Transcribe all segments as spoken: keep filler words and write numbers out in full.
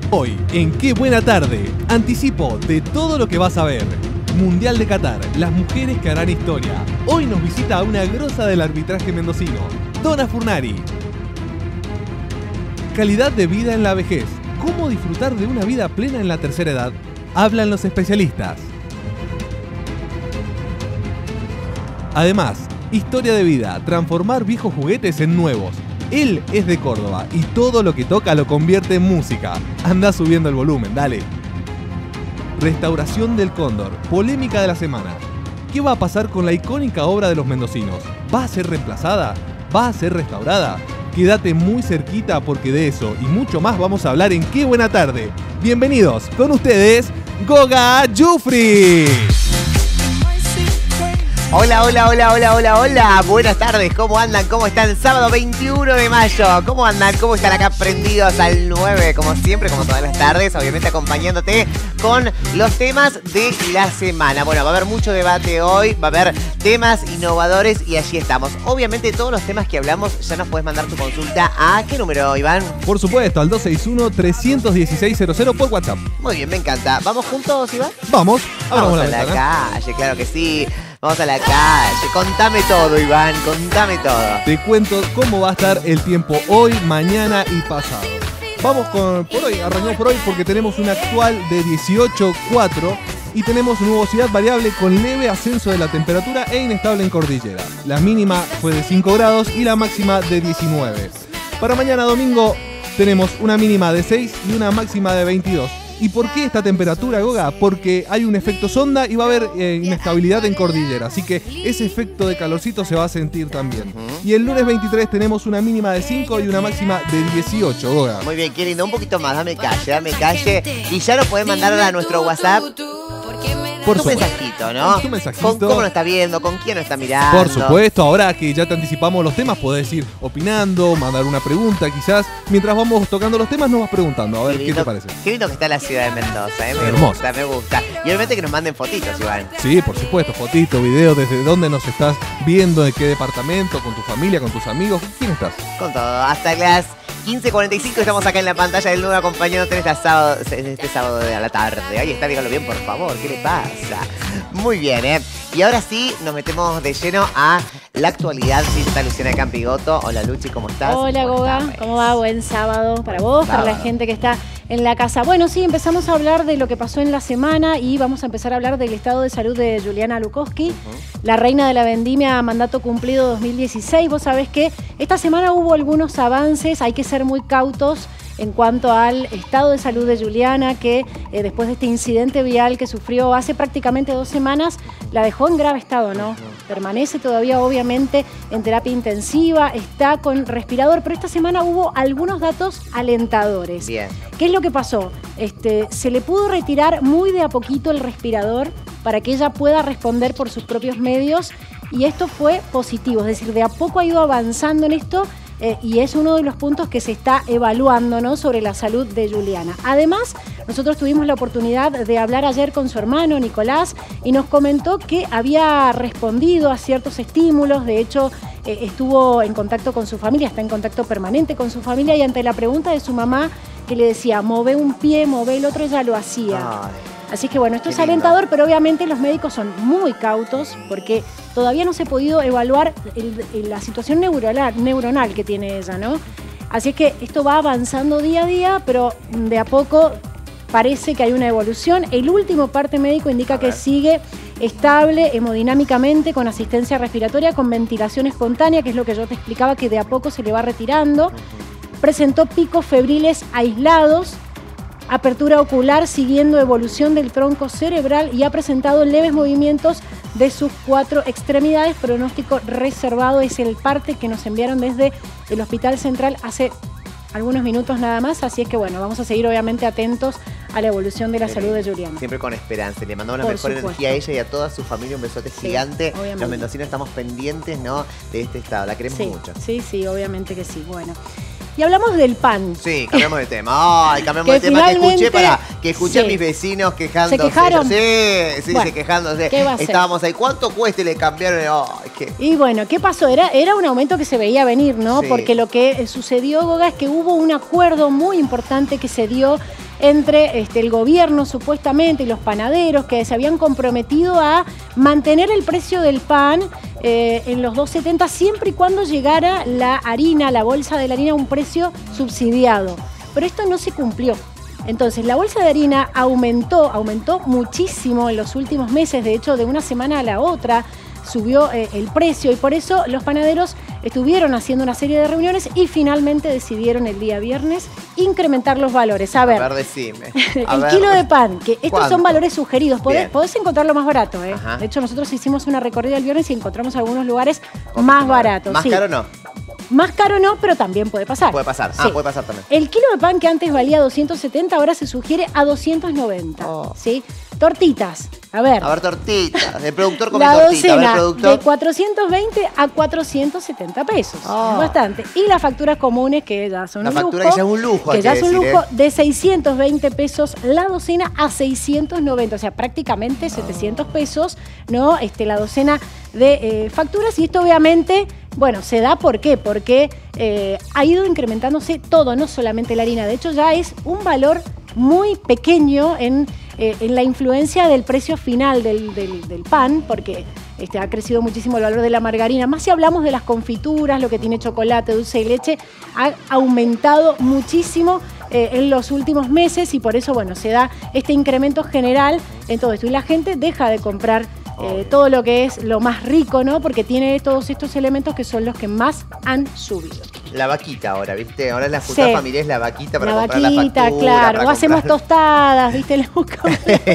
Hoy, en Qué Buena Tarde, anticipo de todo lo que vas a ver. Mundial de Qatar, las mujeres que harán historia. Hoy nos visita una grosa del arbitraje mendocino, Donna Furnari. Calidad de vida en la vejez. ¿Cómo disfrutar de una vida plena en la tercera edad? Hablan los especialistas. Además, historia de vida, transformar viejos juguetes en nuevos. Él es de Córdoba y todo lo que toca lo convierte en música. Anda subiendo el volumen, dale. Restauración del Cóndor, polémica de la semana. ¿Qué va a pasar con la icónica obra de los mendocinos? ¿Va a ser reemplazada? ¿Va a ser restaurada? Quédate muy cerquita porque de eso y mucho más vamos a hablar en Qué Buena Tarde. Bienvenidos, con ustedes, Goga Giuffre. Hola, hola, hola, hola, hola, hola. Buenas tardes, ¿cómo andan? ¿Cómo están? Sábado veintiuno de mayo. ¿Cómo andan? ¿Cómo están acá prendidos al nueve? Como siempre, como todas las tardes, obviamente acompañándote con los temas de la semana. Bueno, va a haber mucho debate hoy, va a haber temas innovadores y allí estamos. Obviamente todos los temas que hablamos ya nos puedes mandar tu consulta a ¿qué número, Iván? Por supuesto, al dos seis uno, tres uno seis, cero cero por WhatsApp. Muy bien, me encanta. ¿Vamos juntos, Iván? Vamos, Vamos la a la ventana. calle, claro que sí. Vamos a la calle. Contame todo, Iván. Contame todo. Te cuento cómo va a estar el tiempo hoy, mañana y pasado. Vamos con por hoy, arrancamos por hoy porque tenemos un actual de dieciocho coma cuatro y tenemos nubosidad variable con leve ascenso de la temperatura e inestable en cordillera. La mínima fue de cinco grados y la máxima de diecinueve. Para mañana domingo tenemos una mínima de seis y una máxima de veintidós. ¿Y por qué esta temperatura, Goga? Porque hay un efecto sonda y va a haber eh, inestabilidad en cordillera. Así que ese efecto de calorcito se va a sentir también. Uh-huh. Y el lunes veintitrés tenemos una mínima de cinco y una máxima de dieciocho, Goga. Muy bien, qué lindo. Un poquito más, dame calle, dame calle. Y ya lo pueden mandar a nuestro WhatsApp. Por tu supuesto. mensajito, ¿no? Tu mensajito. Con cómo lo está viendo, con quién lo está mirando. Por supuesto, ahora que ya te anticipamos los temas, podés ir opinando, mandar una pregunta quizás. Mientras vamos tocando los temas, nos vas preguntando. A ver, ¿qué, lindo, ¿qué te parece? Qué lindo que está la ciudad de Mendoza, ¿eh? Me Hermoso. gusta, me gusta. Y obviamente que nos manden fotitos, Iván. Sí, por supuesto, fotito, video, desde dónde nos estás viendo, en qué departamento, con tu familia, con tus amigos. ¿Quién estás? Con todo, hasta las quince cuarenta y cinco estamos acá en la pantalla del nuevo acompañándote en este sábado, este sábado de la tarde. Ahí está, dígalo bien, por favor, ¿qué le pasa? Muy bien, ¿eh? Y ahora sí, nos metemos de lleno a la actualidad. Sí, está Luciana de Campigoto. Hola, Luchi, ¿cómo estás? Hola, Goga, ¿cómo va? Buen sábado para vos, sábado. Para la gente que está en la casa. Bueno, sí, empezamos a hablar de lo que pasó en la semana y vamos a empezar a hablar del estado de salud de Juliana Lukowski, uh-huh. la reina de la vendimia, mandato cumplido dos mil dieciséis. Vos sabés que esta semana hubo algunos avances, hay que ser muy cautos en cuanto al estado de salud de Juliana, que eh, después de este incidente vial que sufrió hace prácticamente dos semanas, la dejó en grave estado, ¿no? Permanece todavía, obviamente, en terapia intensiva, está con respirador, pero esta semana hubo algunos datos alentadores. Bien. ¿Qué es lo que pasó? Este, se le pudo retirar muy de a poquito el respirador para que ella pueda responder por sus propios medios, y esto fue positivo, es decir, de a poco ha ido avanzando en esto. Eh, y es uno de los puntos que se está evaluando, ¿no?, sobre la salud de Juliana. Además, nosotros tuvimos la oportunidad de hablar ayer con su hermano, Nicolás, y nos comentó que había respondido a ciertos estímulos. De hecho, eh, estuvo en contacto con su familia, está en contacto permanente con su familia, y ante la pregunta de su mamá, que le decía, move un pie, move el otro, ella lo hacía. Ay. Así que bueno, esto es alentador, pero obviamente los médicos son muy cautos porque todavía no se ha podido evaluar el, el, la situación neuronal, neuronal que tiene ella, ¿no? Así que esto va avanzando día a día, pero de a poco parece que hay una evolución. El último parte médico indica que sigue estable hemodinámicamente, con asistencia respiratoria, con ventilación espontánea, que es lo que yo te explicaba, que de a poco se le va retirando. Presentó picos febriles aislados, apertura ocular siguiendo evolución del tronco cerebral y ha presentado leves movimientos de sus cuatro extremidades. Pronóstico reservado, es el parte que nos enviaron desde el Hospital Central hace algunos minutos nada más. Así es que bueno, vamos a seguir obviamente atentos a la evolución de la salud de Juliana. Siempre con esperanza. Le mandamos la Por mejor supuesto. energía a ella y a toda su familia. Un besote Sí, gigante. obviamente. Los mendocinos estamos pendientes, ¿no?, de este estado. La queremos Sí, mucho. sí, sí, obviamente que sí. Bueno. y hablamos del pan. Sí, cambiamos de tema. Ay, cambiamos de tema que escuché para que escuché sí. a mis vecinos quejándose. ¿Se quejaron? Sí, sí, bueno, se quejándose. ¿qué va a Estábamos ahí. ¿Cuánto cuesta? Y le cambiaron. Ay, qué... Y bueno, ¿qué pasó? Era, era un aumento que se veía venir, ¿no? Sí. Porque lo que sucedió, Goga, es que hubo un acuerdo muy importante que se dio entre este, el gobierno supuestamente y los panaderos que se habían comprometido a mantener el precio del pan eh, en los dos setenta siempre y cuando llegara la harina, la bolsa de la harina a un precio subsidiado. Pero esto no se cumplió. Entonces, la bolsa de harina aumentó, aumentó muchísimo en los últimos meses, de hecho, de una semana a la otra subió eh, el precio y por eso los panaderos estuvieron haciendo una serie de reuniones y finalmente decidieron el día viernes incrementar los valores. A ver, a ver decime. A el ver, kilo de pan, que estos ¿cuánto? Son valores sugeridos, podés, podés encontrarlo más barato. ¿eh? Ajá. De hecho, nosotros hicimos una recorrida el viernes y encontramos algunos lugares más baratos. ¿Más sí. caro no? Más caro no, pero también puede pasar. Puede pasar, ah, sí. puede pasar también. El kilo de pan que antes valía doscientos setenta, ahora se sugiere a doscientos noventa. Oh. ¿Sí? Tortitas, a ver. A ver, tortitas. El productor come la tortita. docena a ver, productor. de cuatrocientos veinte a cuatrocientos setenta pesos. Oh. Bastante. Y las facturas comunes, que ya son la un factura lujo. que ya es un lujo. Que ya es un decir, lujo, ¿eh? de seiscientos veinte pesos la docena a seiscientos noventa. O sea, prácticamente oh. setecientos pesos, ¿no? Este, la docena de eh, facturas. Y esto obviamente, bueno, se da ¿por qué? Porque eh, ha ido incrementándose todo, no solamente la harina. De hecho, ya es un valor muy pequeño en, eh, en la influencia del precio final del, del, del pan, porque este, ha crecido muchísimo el valor de la margarina. Más si hablamos de las confituras, lo que tiene chocolate, dulce de leche, ha aumentado muchísimo eh, en los últimos meses y por eso, bueno, se da este incremento general en todo esto. Y la gente deja de comprar Eh, todo lo que es lo más rico, ¿no? Porque tiene todos estos elementos que son los que más han subido. La vaquita ahora, ¿viste? Ahora en la fruta sí. familiar es la vaquita para la comprar vaquita, la factura. claro. Para o hacemos comprar... tostadas, ¿viste? Le buscamos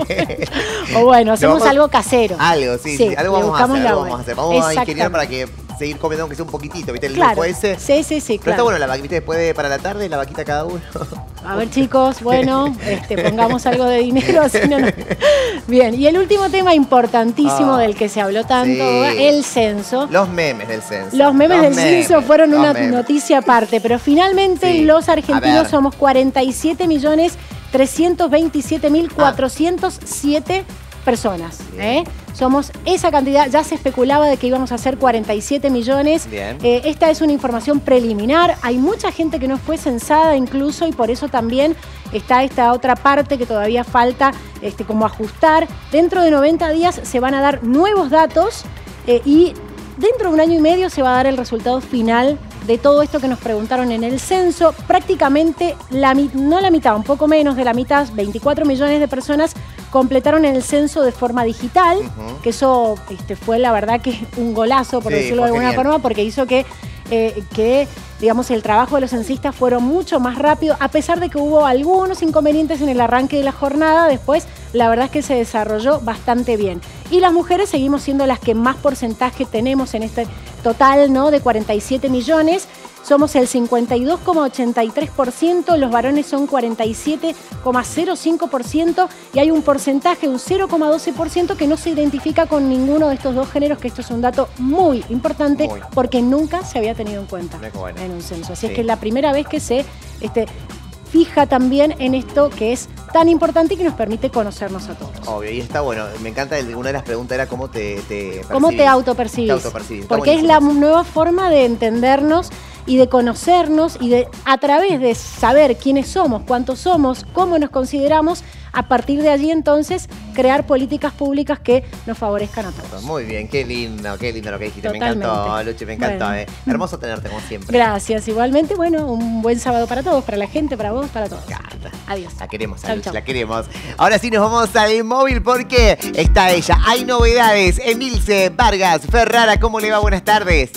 o bueno, hacemos vamos... algo casero. Algo, sí, sí. sí. Algo, vamos a, hacer, algo vamos a hacer. Vamos a ingeniar para que seguir comiendo aunque sea un poquitito, ¿viste? El claro. lujo ese. Sí, sí, sí, Pero claro. está bueno la vaquita, ¿viste? Después de, para la tarde, la vaquita cada uno. A ver, chicos, bueno, este, pongamos algo de dinero, así no, no. Bien, y el último tema importantísimo oh, del que se habló tanto, sí. el censo. Los memes del censo. Los memes los del memes, censo fueron una memes. noticia aparte, pero finalmente sí. los argentinos somos cuarenta y siete millones trescientos veintisiete mil cuatrocientos siete ah. personas. ¿eh? Somos esa cantidad, ya se especulaba de que íbamos a ser cuarenta y siete millones. Bien. Eh, esta es una información preliminar. Hay mucha gente que no fue censada incluso y por eso también está esta otra parte que todavía falta este, como ajustar. Dentro de noventa días se van a dar nuevos datos eh, y dentro de un año y medio se va a dar el resultado final de todo esto que nos preguntaron en el censo. Prácticamente, la, no la mitad, un poco menos de la mitad, veinticuatro millones de personas completaron el censo de forma digital, uh-huh. que eso este, fue la verdad que un golazo, por sí, decirlo de alguna genial. forma, porque hizo que, eh, que digamos, el trabajo de los censistas fuera mucho más rápido, a pesar de que hubo algunos inconvenientes en el arranque de la jornada, después la verdad es que se desarrolló bastante bien. Y las mujeres seguimos siendo las que más porcentaje tenemos en este total, ¿no? De cuarenta y siete millones. Somos el cincuenta y dos coma ochenta y tres por ciento, los varones son cuarenta y siete coma cero cinco por ciento y hay un porcentaje, un cero coma doce por ciento que no se identifica con ninguno de estos dos géneros, que esto es un dato muy importante muy. porque nunca se había tenido en cuenta bueno. en un censo. Así sí. es que es la primera vez que se este, fija también en esto que es tan importante y que nos permite conocernos a todos. Obvio, y está bueno. Me encanta, una de las preguntas era cómo te, te ¿Cómo te autopercibís? Te autopercibís. Porque es la nueva forma de entendernos y de conocernos y de a través de saber quiénes somos, cuántos somos, cómo nos consideramos, a partir de allí entonces crear políticas públicas que nos favorezcan a todos. Muy bien, qué lindo, qué lindo lo que dijiste. Totalmente. Me encantó, Luchi, me encantó. Bueno. Eh. Hermoso tenerte como siempre. Gracias, igualmente, bueno, un buen sábado para todos, para la gente, para vos, para todos. Encanta. Adiós. La queremos, chau, Luchi, chau. la queremos. Ahora sí nos vamos al móvil porque está ella. Hay novedades. Emilce Vargas Ferrara, ¿cómo le va? Buenas tardes.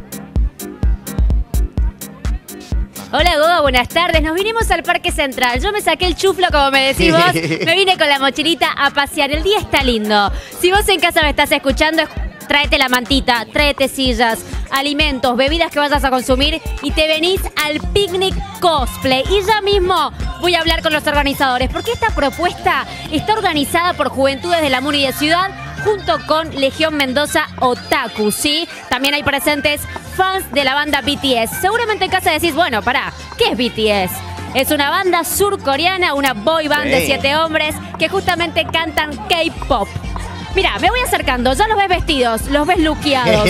Hola, Goga, buenas tardes. Nos vinimos al Parque Central. Yo me saqué el chuflo, como me decís vos. Me vine con la mochilita a pasear. El día está lindo. Si vos en casa me estás escuchando, tráete la mantita, tráete sillas, alimentos, bebidas que vayas a consumir y te venís al Picnic Cosplay. Y ya mismo voy a hablar con los organizadores, porque esta propuesta está organizada por Juventudes de la Muni de Ciudad, junto con Legión Mendoza Otaku, ¿sí? También hay presentes fans de la banda B T S. Seguramente en casa decís, bueno, pará, ¿qué es B T S? Es una banda surcoreana, una boy band sí. de siete hombres que justamente cantan K-pop. Mira, me voy acercando, ya los ves vestidos, los ves luqueados.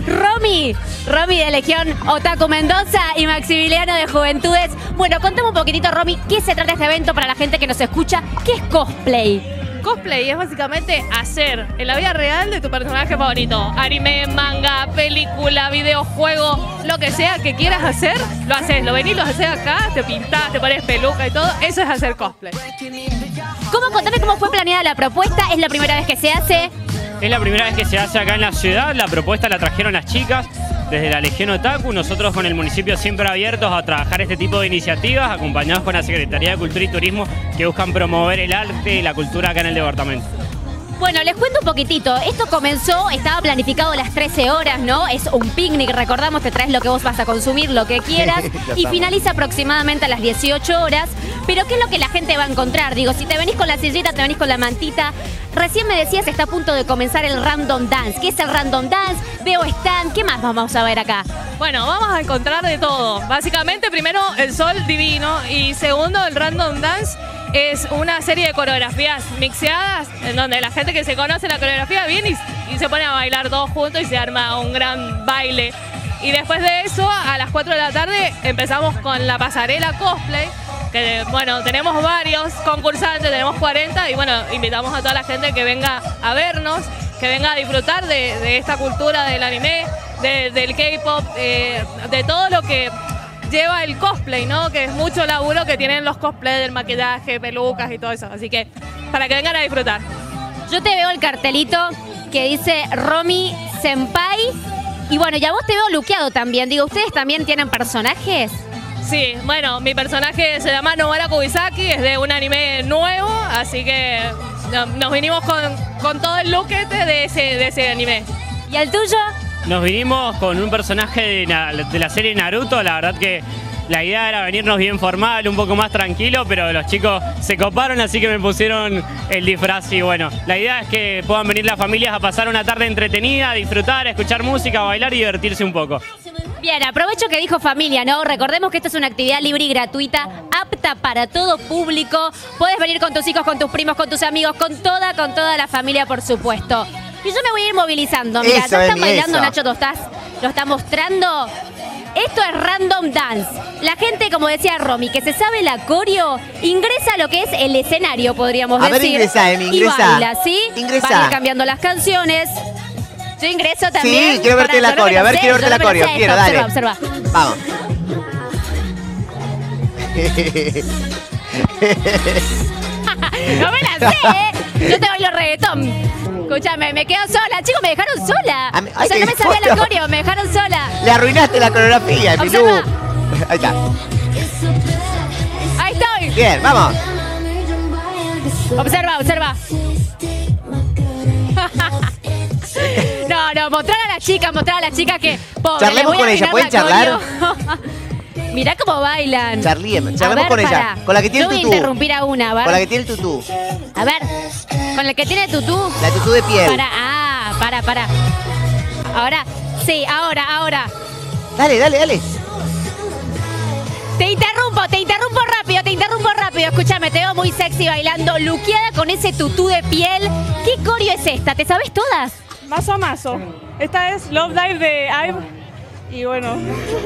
Romy, Romy de Legión Otaku Mendoza y Maximiliano de Juventudes. Bueno, contame un poquitito, Romy, ¿qué se trata este evento para la gente que nos escucha? ¿Qué es cosplay? Cosplay es básicamente hacer en la vida real de tu personaje favorito. Anime, manga, película, videojuego, lo que sea que quieras hacer, lo haces. Lo venís, lo haces acá, te pintás, te pones peluca y todo. Eso es hacer cosplay. ¿Cómo? Contame cómo fue planeada la propuesta. ¿Es la primera vez que se hace? Es la primera vez que se hace acá en la ciudad. La propuesta la trajeron las chicas desde la Legión Otaku. Nosotros con el municipio siempre abiertos a trabajar este tipo de iniciativas, acompañados con la Secretaría de Cultura y Turismo, que buscan promover el arte y la cultura acá en el departamento. Bueno, les cuento un poquitito. Esto comenzó, estaba planificado a las trece horas, ¿no? Es un picnic, recordamos, te traes lo que vos vas a consumir, lo que quieras. Y finaliza aproximadamente a las dieciocho horas. Pero ¿qué es lo que la gente va a encontrar? Digo, si te venís con la sillita, te venís con la mantita. Recién me decías, está a punto de comenzar el Random Dance. ¿Qué es el Random Dance? Veo stand. ¿Qué más vamos a ver acá? Bueno, vamos a encontrar de todo. Básicamente, primero, el sol divino. Y segundo, el Random Dance. Es una serie de coreografías mixeadas en donde la gente que se conoce la coreografía viene y, y se pone a bailar todos juntos y se arma un gran baile. Y después de eso, a las cuatro de la tarde, empezamos con la pasarela cosplay, que bueno, tenemos varios concursantes, tenemos cuarenta y bueno, invitamos a toda la gente que venga a vernos, que venga a disfrutar de, de esta cultura del anime, de, del K-pop, eh, de todo lo que lleva el cosplay, ¿no? Que es mucho laburo que tienen los cosplays del maquillaje, pelucas y todo eso. Así que para que vengan a disfrutar. Yo te veo el cartelito que dice Romy Senpai. Y bueno, ya vos te veo luqueado también. Digo, ¿ustedes también tienen personajes? Sí, bueno, mi personaje se llama Nobara Kubisaki, es de un anime nuevo, así que nos vinimos con, con todo el lookete de ese, de ese anime. ¿Y el tuyo? Nos vinimos con un personaje de, na, de la serie Naruto. La verdad que la idea era venirnos bien formal, un poco más tranquilo, pero los chicos se coparon, así que me pusieron el disfraz. Y bueno, la idea es que puedan venir las familias a pasar una tarde entretenida, a disfrutar, a escuchar música, a bailar y divertirse un poco. Bien, aprovecho que dijo familia, ¿no? Recordemos que esto es una actividad libre y gratuita, apta para todo público. Puedes venir con tus hijos, con tus primos, con tus amigos, con toda, con toda la familia, por supuesto. Y yo me voy a ir movilizando. Mira, eso, ya están Emi, bailando, eso. Nacho, ¿lo estás, lo está mostrando? Esto es Random Dance. La gente, como decía Romy, que se sabe la coreo, ingresa a lo que es el escenario, podríamos A ver, decir. ingresa, Emi, ingresa. Y baila, ¿sí? Ingresa. Van a ir cambiando las canciones. Yo ingreso también. Sí, quiero verte Pará, la yo no coreo. A ver, sé, quiero yo verte la no me lo coreo. sé Quiero, esto. dale. Observa, observa. Vamos. No me la sé, ¿eh? Yo te bailo reggaetón. Escúchame, me quedo sola. Chicos, me dejaron sola. A mí- O ay, sea, qué no me sabía la foto. coreo, me dejaron sola. Le arruinaste la coreografía, Milú. Observa. Ahí está. Ahí estoy. Bien, vamos. Observa, observa. No, no, mostrar a las chicas, mostrar a las chicas que... Pobre, Charlemos les voy a con ella, arruinar ¿pueden la charlar? coreo. Mirá cómo bailan. Charliem, A charlemos ver, con ella. pará. Con la que tiene Yo el voy a tutú. interrumpir a una, a ver. Con la que tiene el tutú. A ver, con la que tiene tutú. La tutú de piel. Para, ah, para, para. Ahora, sí, ahora, ahora. Dale, dale, dale. Te interrumpo, te interrumpo rápido, te interrumpo rápido. Escúchame, te veo muy sexy bailando, luqueada con ese tutú de piel. ¿Qué coreo es esta? ¿Te sabes todas? Mazo a mazo. Esta es Love Dive de Ive. Y bueno.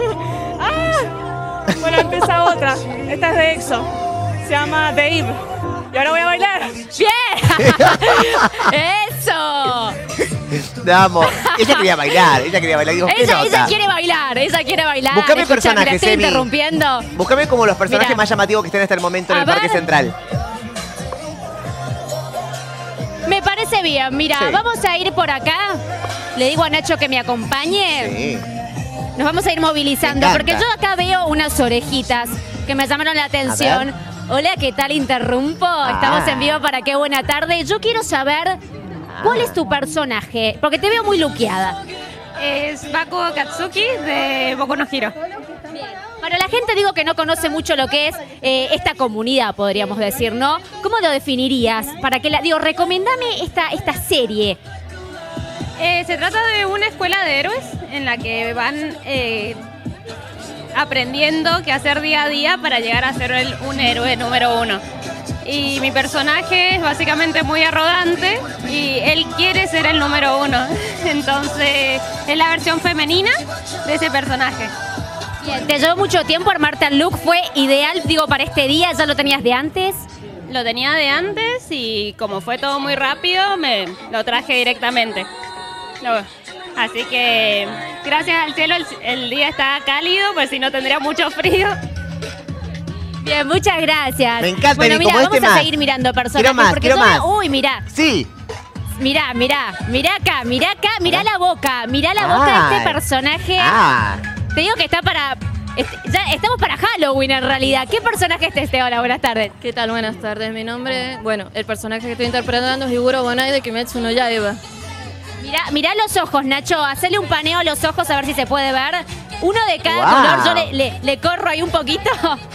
¡Ah! Bueno, empieza otra. Esta es de EXO. Se llama Dave. Y ahora voy a bailar. ¡Bien! ¡Eso! Vamos. Ella quería bailar, ella quería bailar. Digo, ¿qué Ella, ella nota? quiere bailar, ella quiere bailar. Buscame Escucha, personajes, mira, estoy Emi. interrumpiendo. Búscame como los personajes Mira. más llamativos que estén hasta el momento en A el Parque ver. Central. Me parece bien, mira, Sí. vamos a ir por acá. Le digo a Nacho que me acompañe. Sí. Nos vamos a ir movilizando, Me porque encanta. yo acá veo unas orejitas que me llamaron la atención. Hola, ¿qué tal? Interrumpo. Estamos Ah. en vivo para Qué Buena Tarde. Yo quiero saber cuál es tu personaje, porque te veo muy luqueada. Es Bakugo Katsuki de Boku no Hero. Para la gente, digo, que no conoce mucho lo que es eh, esta comunidad, podríamos decir, ¿no? ¿Cómo lo definirías? Para que la, digo, recomendame esta, esta serie. Eh, se trata de una escuela de héroes en la que van eh, aprendiendo qué hacer día a día para llegar a ser el- un héroe número uno. Y mi personaje es básicamente muy arrogante y él quiere ser el número uno. Entonces es la versión femenina de ese personaje. Bien, ¿te llevó mucho tiempo armarte el look? ¿Fue ideal, digo, para este día? ¿Ya lo tenías de antes? Lo tenía de antes y como fue todo muy rápido, me lo traje directamente. Lo- así que gracias al cielo el, el día está cálido, pues si no tendría mucho frío. Bien, muchas gracias. Me encanta, Bueno, Emi, mira, como vamos este a más. seguir mirando personajes. Quiero más, porque quiero yo- más. Uy, mira, Sí. mira, mira, mira acá, mira acá, mira la boca, mira la boca de Ay. este personaje. Ah. Te digo que está para... est- Ya estamos para Halloween en realidad. ¿Qué personaje es este? Hola, buenas tardes. ¿Qué tal? Buenas tardes. Mi nombre, bueno, el personaje que estoy interpretando es Higuro Bonai de Kimetsu no Yaiba. Mira, mira los ojos, Nacho. Hacele un paneo a los ojos a ver si se puede ver. Uno de cada Wow. color. Yo le, le- le corro ahí un poquito.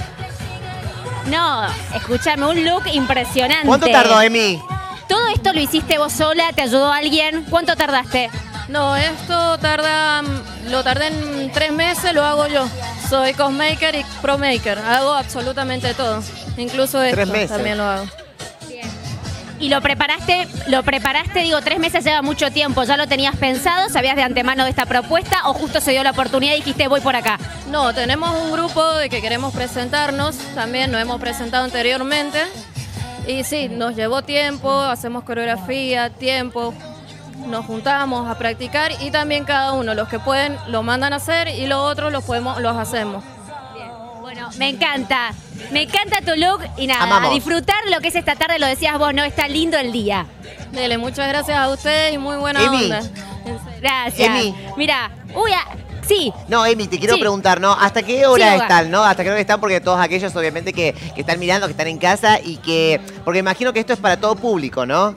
No, escúchame, un look impresionante. ¿Cuánto tardó, Emi? ¿Todo esto lo hiciste vos sola? ¿Te ayudó alguien? ¿Cuánto tardaste? No, esto tarda, mm, lo tardé en tres meses, lo hago yo. Soy cosmaker y pro maker, hago absolutamente todo. Incluso Tres esto meses. también lo hago. Y lo preparaste, lo preparaste, digo, tres meses lleva mucho tiempo. ¿Ya lo tenías pensado? ¿Sabías de antemano de esta propuesta? ¿O justo se dio la oportunidad y dijiste voy por acá? No, tenemos un grupo de que queremos presentarnos, también nos hemos presentado anteriormente. Y sí, nos llevó tiempo, hacemos coreografía, tiempo, nos juntamos a practicar y también cada uno, los que pueden, lo mandan a hacer y los otros los podemos, los hacemos. Bueno, me encanta. Me encanta tu look y nada, Amamos. a disfrutar lo que es esta tarde, lo decías vos, ¿no? Está lindo el día. Dele, muchas gracias a ustedes y muy buena Emi. onda. Gracias. Emi. Mira, uy, ah, sí. No, Emi, te quiero Sí. preguntar, ¿no? ¿Hasta qué hora Sí, Boga. están, no? ¿Hasta qué hora están? Porque todos aquellos, obviamente, que, que están mirando, que están en casa y que... Porque imagino que esto es para todo público, ¿no?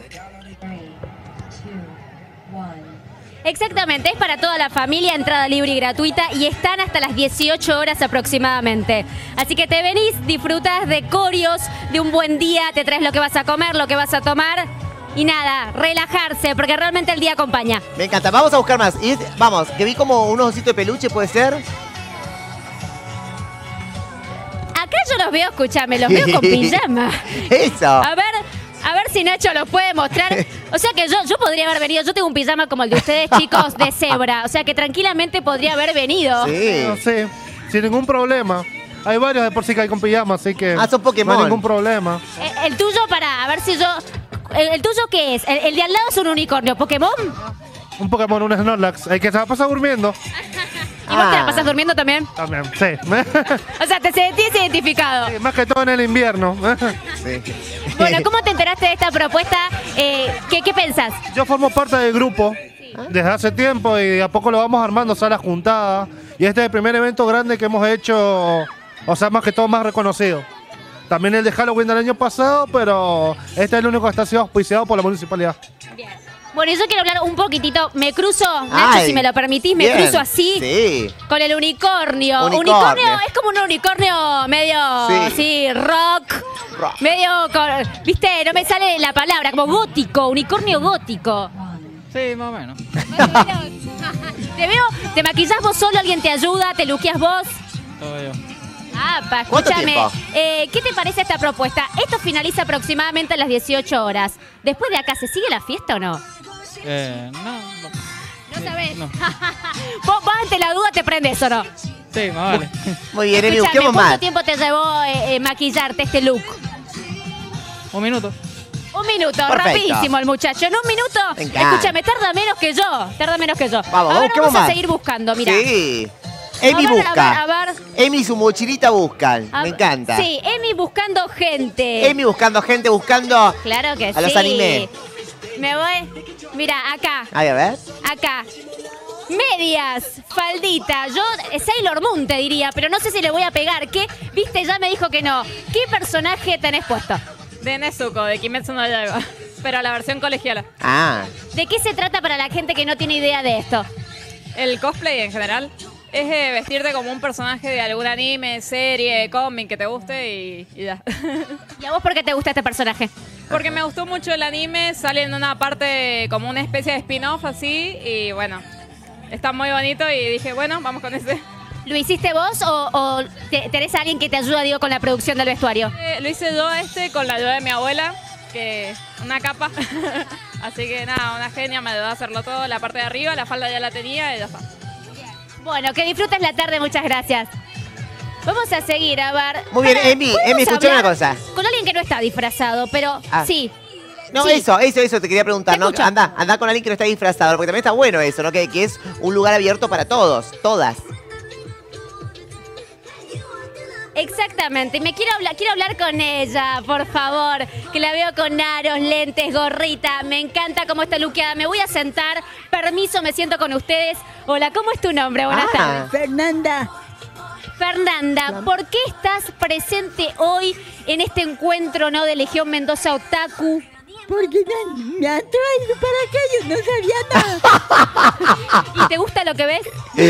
Exactamente, es para toda la familia, entrada libre y gratuita y están hasta las dieciocho horas aproximadamente. Así que te venís, disfrutas de coreos, de un buen día, te traes lo que vas a comer, lo que vas a tomar y nada, relajarse porque realmente el día acompaña. Me encanta. Vamos a buscar más. Y es- vamos, que vi como unos ositos de peluche, ¿puede ser? Acá yo los veo, escúchame, los veo con pijama. Eso. A ver, a ver si Nacho los puede mostrar. O sea que yo, yo podría haber venido, yo tengo un pijama como el de ustedes, chicos, de cebra. O sea que tranquilamente podría haber venido. Sí. No sé, sin ningún problema. Hay varios de por sí que hay con pijama, así que Ah, son Pokémon. no hay ningún problema. Eh, El tuyo, para, a ver si yo... ¿El, el tuyo qué es? El, el de al lado es un unicornio, ¿Pokémon? Un Pokémon, un Snorlax, el que se va a pasar durmiendo. ¿Y vos te la Ah. pasas durmiendo también? También, sí. O sea, te sentís identificado. Más que todo en el invierno. Sí. Bueno, ¿cómo te enteraste de esta propuesta? Eh, ¿qué, ¿Qué pensás? Yo formo parte del grupo desde hace tiempo y a poco lo vamos armando, salas juntadas. Y este es el primer evento grande que hemos hecho, o sea, más que todo más reconocido. También el de Halloween del año pasado, pero este es el único que está siendo auspiciado por la municipalidad. Bueno, yo quiero hablar un poquitito. Me cruzo, Nacho, Ay, si me lo permitís, me bien. cruzo así. Sí. Con el unicornio. Unicornio. es como un unicornio medio, Sí. sí, rock. Rock. Medio, con- viste, no me sale la palabra, como gótico, unicornio gótico. Sí, más o menos. Te veo, te maquillás vos solo, alguien te ayuda, te luqueas vos. Todo yo. Ah, pa, ¿Cuánto escúchame. tiempo? Eh, ¿Qué te parece esta propuesta? Esto finaliza aproximadamente a las dieciocho horas. Después de acá, ¿se sigue la fiesta o no? Eh, no, no. No sabés. no. vos, vos ante la duda te prendes o no. Sí, más vale. Muy bien, Emi, Escúchame, busquemos ¿cuánto más. tiempo te llevó eh, eh, maquillarte este look? Un minuto. Un minuto, Perfecto. rapidísimo el muchacho. En un minuto, Me encanta. escúchame, tarda menos que yo. Tarda menos que yo. Vamos, a ver, busquemos vamos a más. seguir buscando, mira. Sí. Emi A ver, busca. a ver, a ver. Emi y su mochilita buscan. A- Me encanta. Sí, Emi buscando gente. Emi buscando gente, buscando... Claro que A sí. los anime. Me voy. Mira, acá, Ay, a ver. acá. Medias, faldita. Yo, eh, Sailor Moon te diría, pero no sé si le voy a pegar. ¿Qué? Viste, ya me dijo que no. ¿Qué personaje tenés puesto? De Nezuko, de Kimetsu no Yaiba. Pero la versión colegiala. Ah. ¿De qué se trata para la gente que no tiene idea de esto? El cosplay en general es eh, vestirte como un personaje de algún anime, serie, cómic que te guste y, y ya. ¿Y a vos por qué te gusta este personaje? Porque me gustó mucho el anime, sale en una parte como una especie de spin-off así y bueno, está muy bonito y dije, bueno, vamos con ese. ¿Lo hiciste vos o, o te- tenés a alguien que te ayuda, digo, con la producción del vestuario? Eh, lo hice yo este con la ayuda de mi abuela, que una capa. Así que nada, una genia, me ayudó a hacerlo todo. La parte de arriba, la falda ya la tenía y ya está. Bueno, que disfrutes la tarde, muchas gracias. Vamos a seguir, a ver. Muy bien, Para- Emi, ¿podemos Emi, escuchá una hablar cosa. Con alguien que no está disfrazado, pero Ah. sí. No, Sí. eso, eso, eso te quería preguntar, Te ¿no? escucho. Anda, anda con alguien que no está disfrazado, porque también está bueno eso, ¿no? Que, que es un lugar abierto para todos, todas. Exactamente, me quiero hablar, quiero hablar con ella, por favor, que la veo con aros, lentes, gorrita, me encanta cómo está luqueada, me voy a sentar, permiso, me siento con ustedes. Hola, ¿cómo es tu nombre? Buenas Ah. tardes. Fernanda. Fernanda, ¿por qué estás presente hoy en este encuentro, ¿no, de Legión Mendoza Otaku? Porque me, me han traído para acá, yo no sabía nada. ¿Y te gusta lo que ves?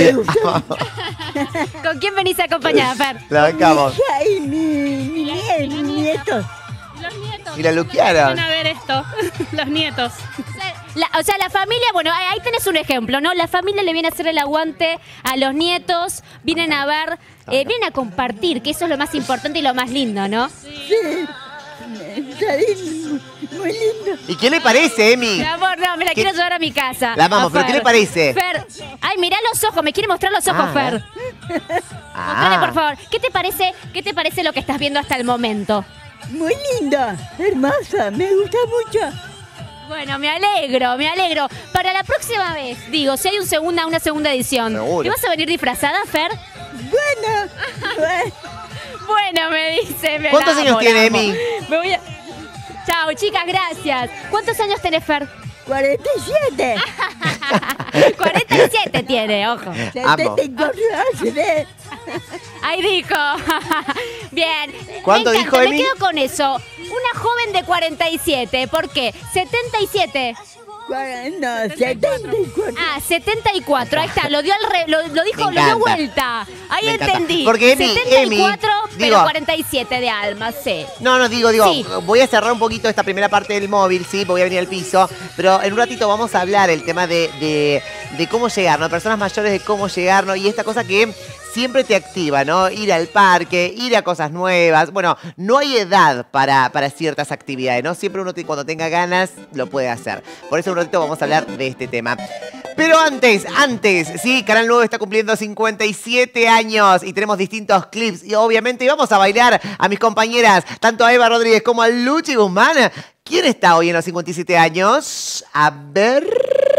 ¿Con quién venís acompañada, Fer? La bancamos. Mi hija y mi, mi, nie- mi nieto. Los nietos. Y la luquearon. Van a ver esto, los nietos. La- o sea, la familia, bueno, ahí ahí tenés un ejemplo, ¿no? La familia le viene a hacer el aguante a los nietos, vienen a ver, eh, vienen a compartir, que eso es lo más importante y lo más lindo, ¿no? Sí. Está bien, muy lindo. ¿Y qué le parece, Emi? Mi amor, no, me la ¿Qué? quiero llevar a mi casa. La amamos, A pero ¿qué Fer. le parece? Fer, ay, mirá los ojos, me quiere mostrar los ojos, Ah, Fer. Ah. Mostrale, por favor. ¿Qué te parece, qué te parece lo que estás viendo hasta el momento? Muy linda, hermosa, me gusta mucho. Bueno, me alegro, me alegro. Para la próxima vez, digo, si hay un segunda, una segunda edición, Seguro. ¿te vas a venir disfrazada, Fer? Bueno, bueno. Bueno, me dice. Me ¿Cuántos la años amo, tiene, la amo. Emi? Me voy a... Chao, chicas, gracias. ¿Cuántos años tenés, Fer? cuarenta y siete. cuarenta y siete tiene, ojo. Amo. setenta y cuatro años. Ahí dijo. Bien. ¿Cuánto me dijo, encanta, Emi? Me quedo con eso. Una joven de cuarenta y siete. ¿Por qué? setenta y siete. No, setenta y cuatro. Ah, setenta y cuatro. Ahí está. Lo dio al re- lo, lo dijo, Me lo dio encanta. vuelta. Ahí Me encanta. entendí. Porque Emi, setenta y cuatro, Emi, pero digo- cuarenta y siete de alma, sí. No, no, digo, digo, Sí. voy a cerrar un poquito esta primera parte del móvil, sí, voy a venir al piso, pero en un ratito vamos a hablar el tema de, de, de cómo llegar, ¿no? Personas mayores de cómo llegar, ¿no? Y esta cosa que siempre te activa, ¿no? Ir al parque, ir a cosas nuevas. Bueno, no hay edad para, para ciertas actividades, ¿no? Siempre uno te- cuando tenga ganas lo puede hacer. Por eso en un ratito vamos a hablar de este tema. Pero antes, antes, sí, Canal nueve está cumpliendo cincuenta y siete años y tenemos distintos clips y obviamente vamos a bailar a mis compañeras, tanto a Eva Rodríguez como a Luchi Guzmán. ¿Quién está hoy en los cincuenta y siete años? A ver...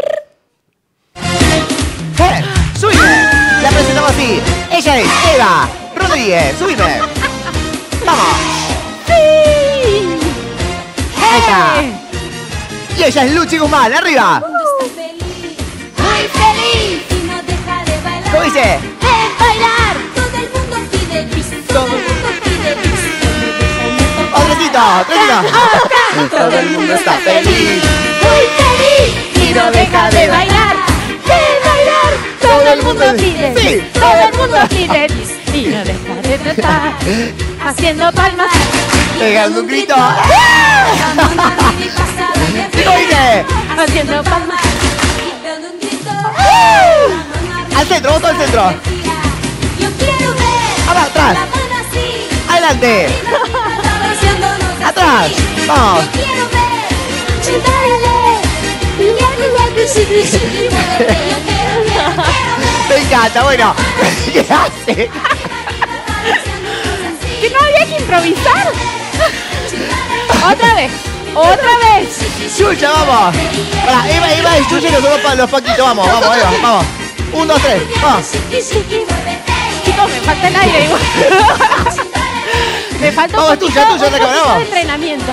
¡Eh! ¡Subime! La presentamos así. Ella es Eva Rodríguez. ¡Subime! ¡Vamos! ¡Sí! Ahí está. Y ella es Luchi Guzmán. ¡Arriba! Muy feliz y no deja de bailar. ¿Cómo dice? ¡En bailar! Todo el mundo pide bis. Todo el mundo pide bis. ¡Otrecito! ¡Otrecito! Todo el mundo está feliz. Muy feliz y no deja de bailar. ¡De bailar! Todo el mundo pide bis. Sí. Todo el mundo pide bis. Y no deja de tratar. Haciendo palmas. Pegando un grito. ¿Qué ¿Cómo dice? Haciendo palmas. Y dando un grito. Al centro, vamos al centro. Yo quiero ver. Ahora, atrás. La mano así. Adelante. Abraciándonos Atrás. así. Vamos. Yo quiero ver. Chintárale. Igual, igual, grisi, grisi, y muévete. Yo quiero ver. Quiero ver. Me encanta, bueno. ¿Qué hace? ¿Que no había que improvisar? Otra vez, otra vez. Chucha, vamos. Para, Eva, Eva y Chucha y nosotros pa- los paquitos. Vamos, vamos, Eva, vamos. Un, dos, tres. Vamos. Chicos, me falta el aire igual. Me falta un Vamos, poquito, tuya, tuya, un la cámara, poquito de vamos. entrenamiento.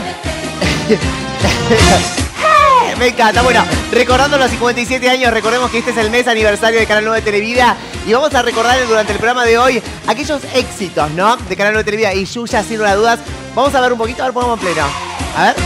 Me encanta. Bueno, recordando los cincuenta y siete años, recordemos que este es el mes aniversario de Canal nueve Televida y vamos a recordar durante el programa de hoy aquellos éxitos, ¿no? De Canal nueve Televida y Yuya, sin lugar a dudas. Vamos a ver un poquito, a ver, ponemos en pleno. A ver.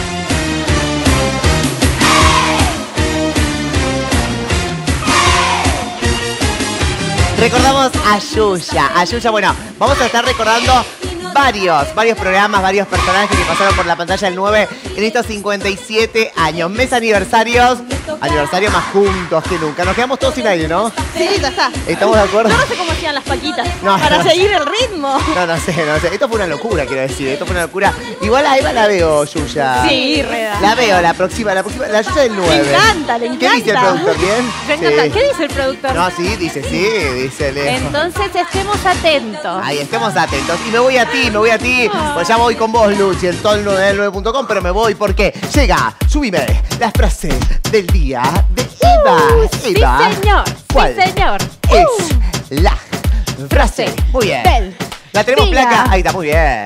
Recordamos a Yuya. A Yuya, bueno, vamos a estar recordando varios, varios programas, varios personajes que pasaron por la pantalla del nueve en estos cincuenta y siete años. Mes aniversarios, aniversario más juntos que nunca. Nos quedamos todos sin aire, ¿no? Sí, ya está. ¿Estamos de acuerdo? Yo no sé cómo hacían las paquitas No, para no. seguir el ritmo. No, no sé, no sé. Esto fue una locura, quiero decir. Esto fue una locura. Igual a Eva la veo, Yuya. Sí, Reda. La veo, la próxima, la próxima, la Yuya del nueve. Le encanta, le encanta. ¿Qué dice el productor? ¿Bien? Me encanta. Sí. ¿Qué dice el productor? No, sí, dice sí, dice Leo. Entonces estemos atentos. Ahí, estemos atentos. Y me voy a ti, me voy a ti. Pues ya voy con vos, Luchi, el Tol nueve punto com, pero me voy porque llega, subime, la frase del día de Eva. Uh, Eva. Sí, señor. ¿Cuál Sí, señor. es la frase? Muy bien. Del La tenemos día. placa. Ahí está, muy bien.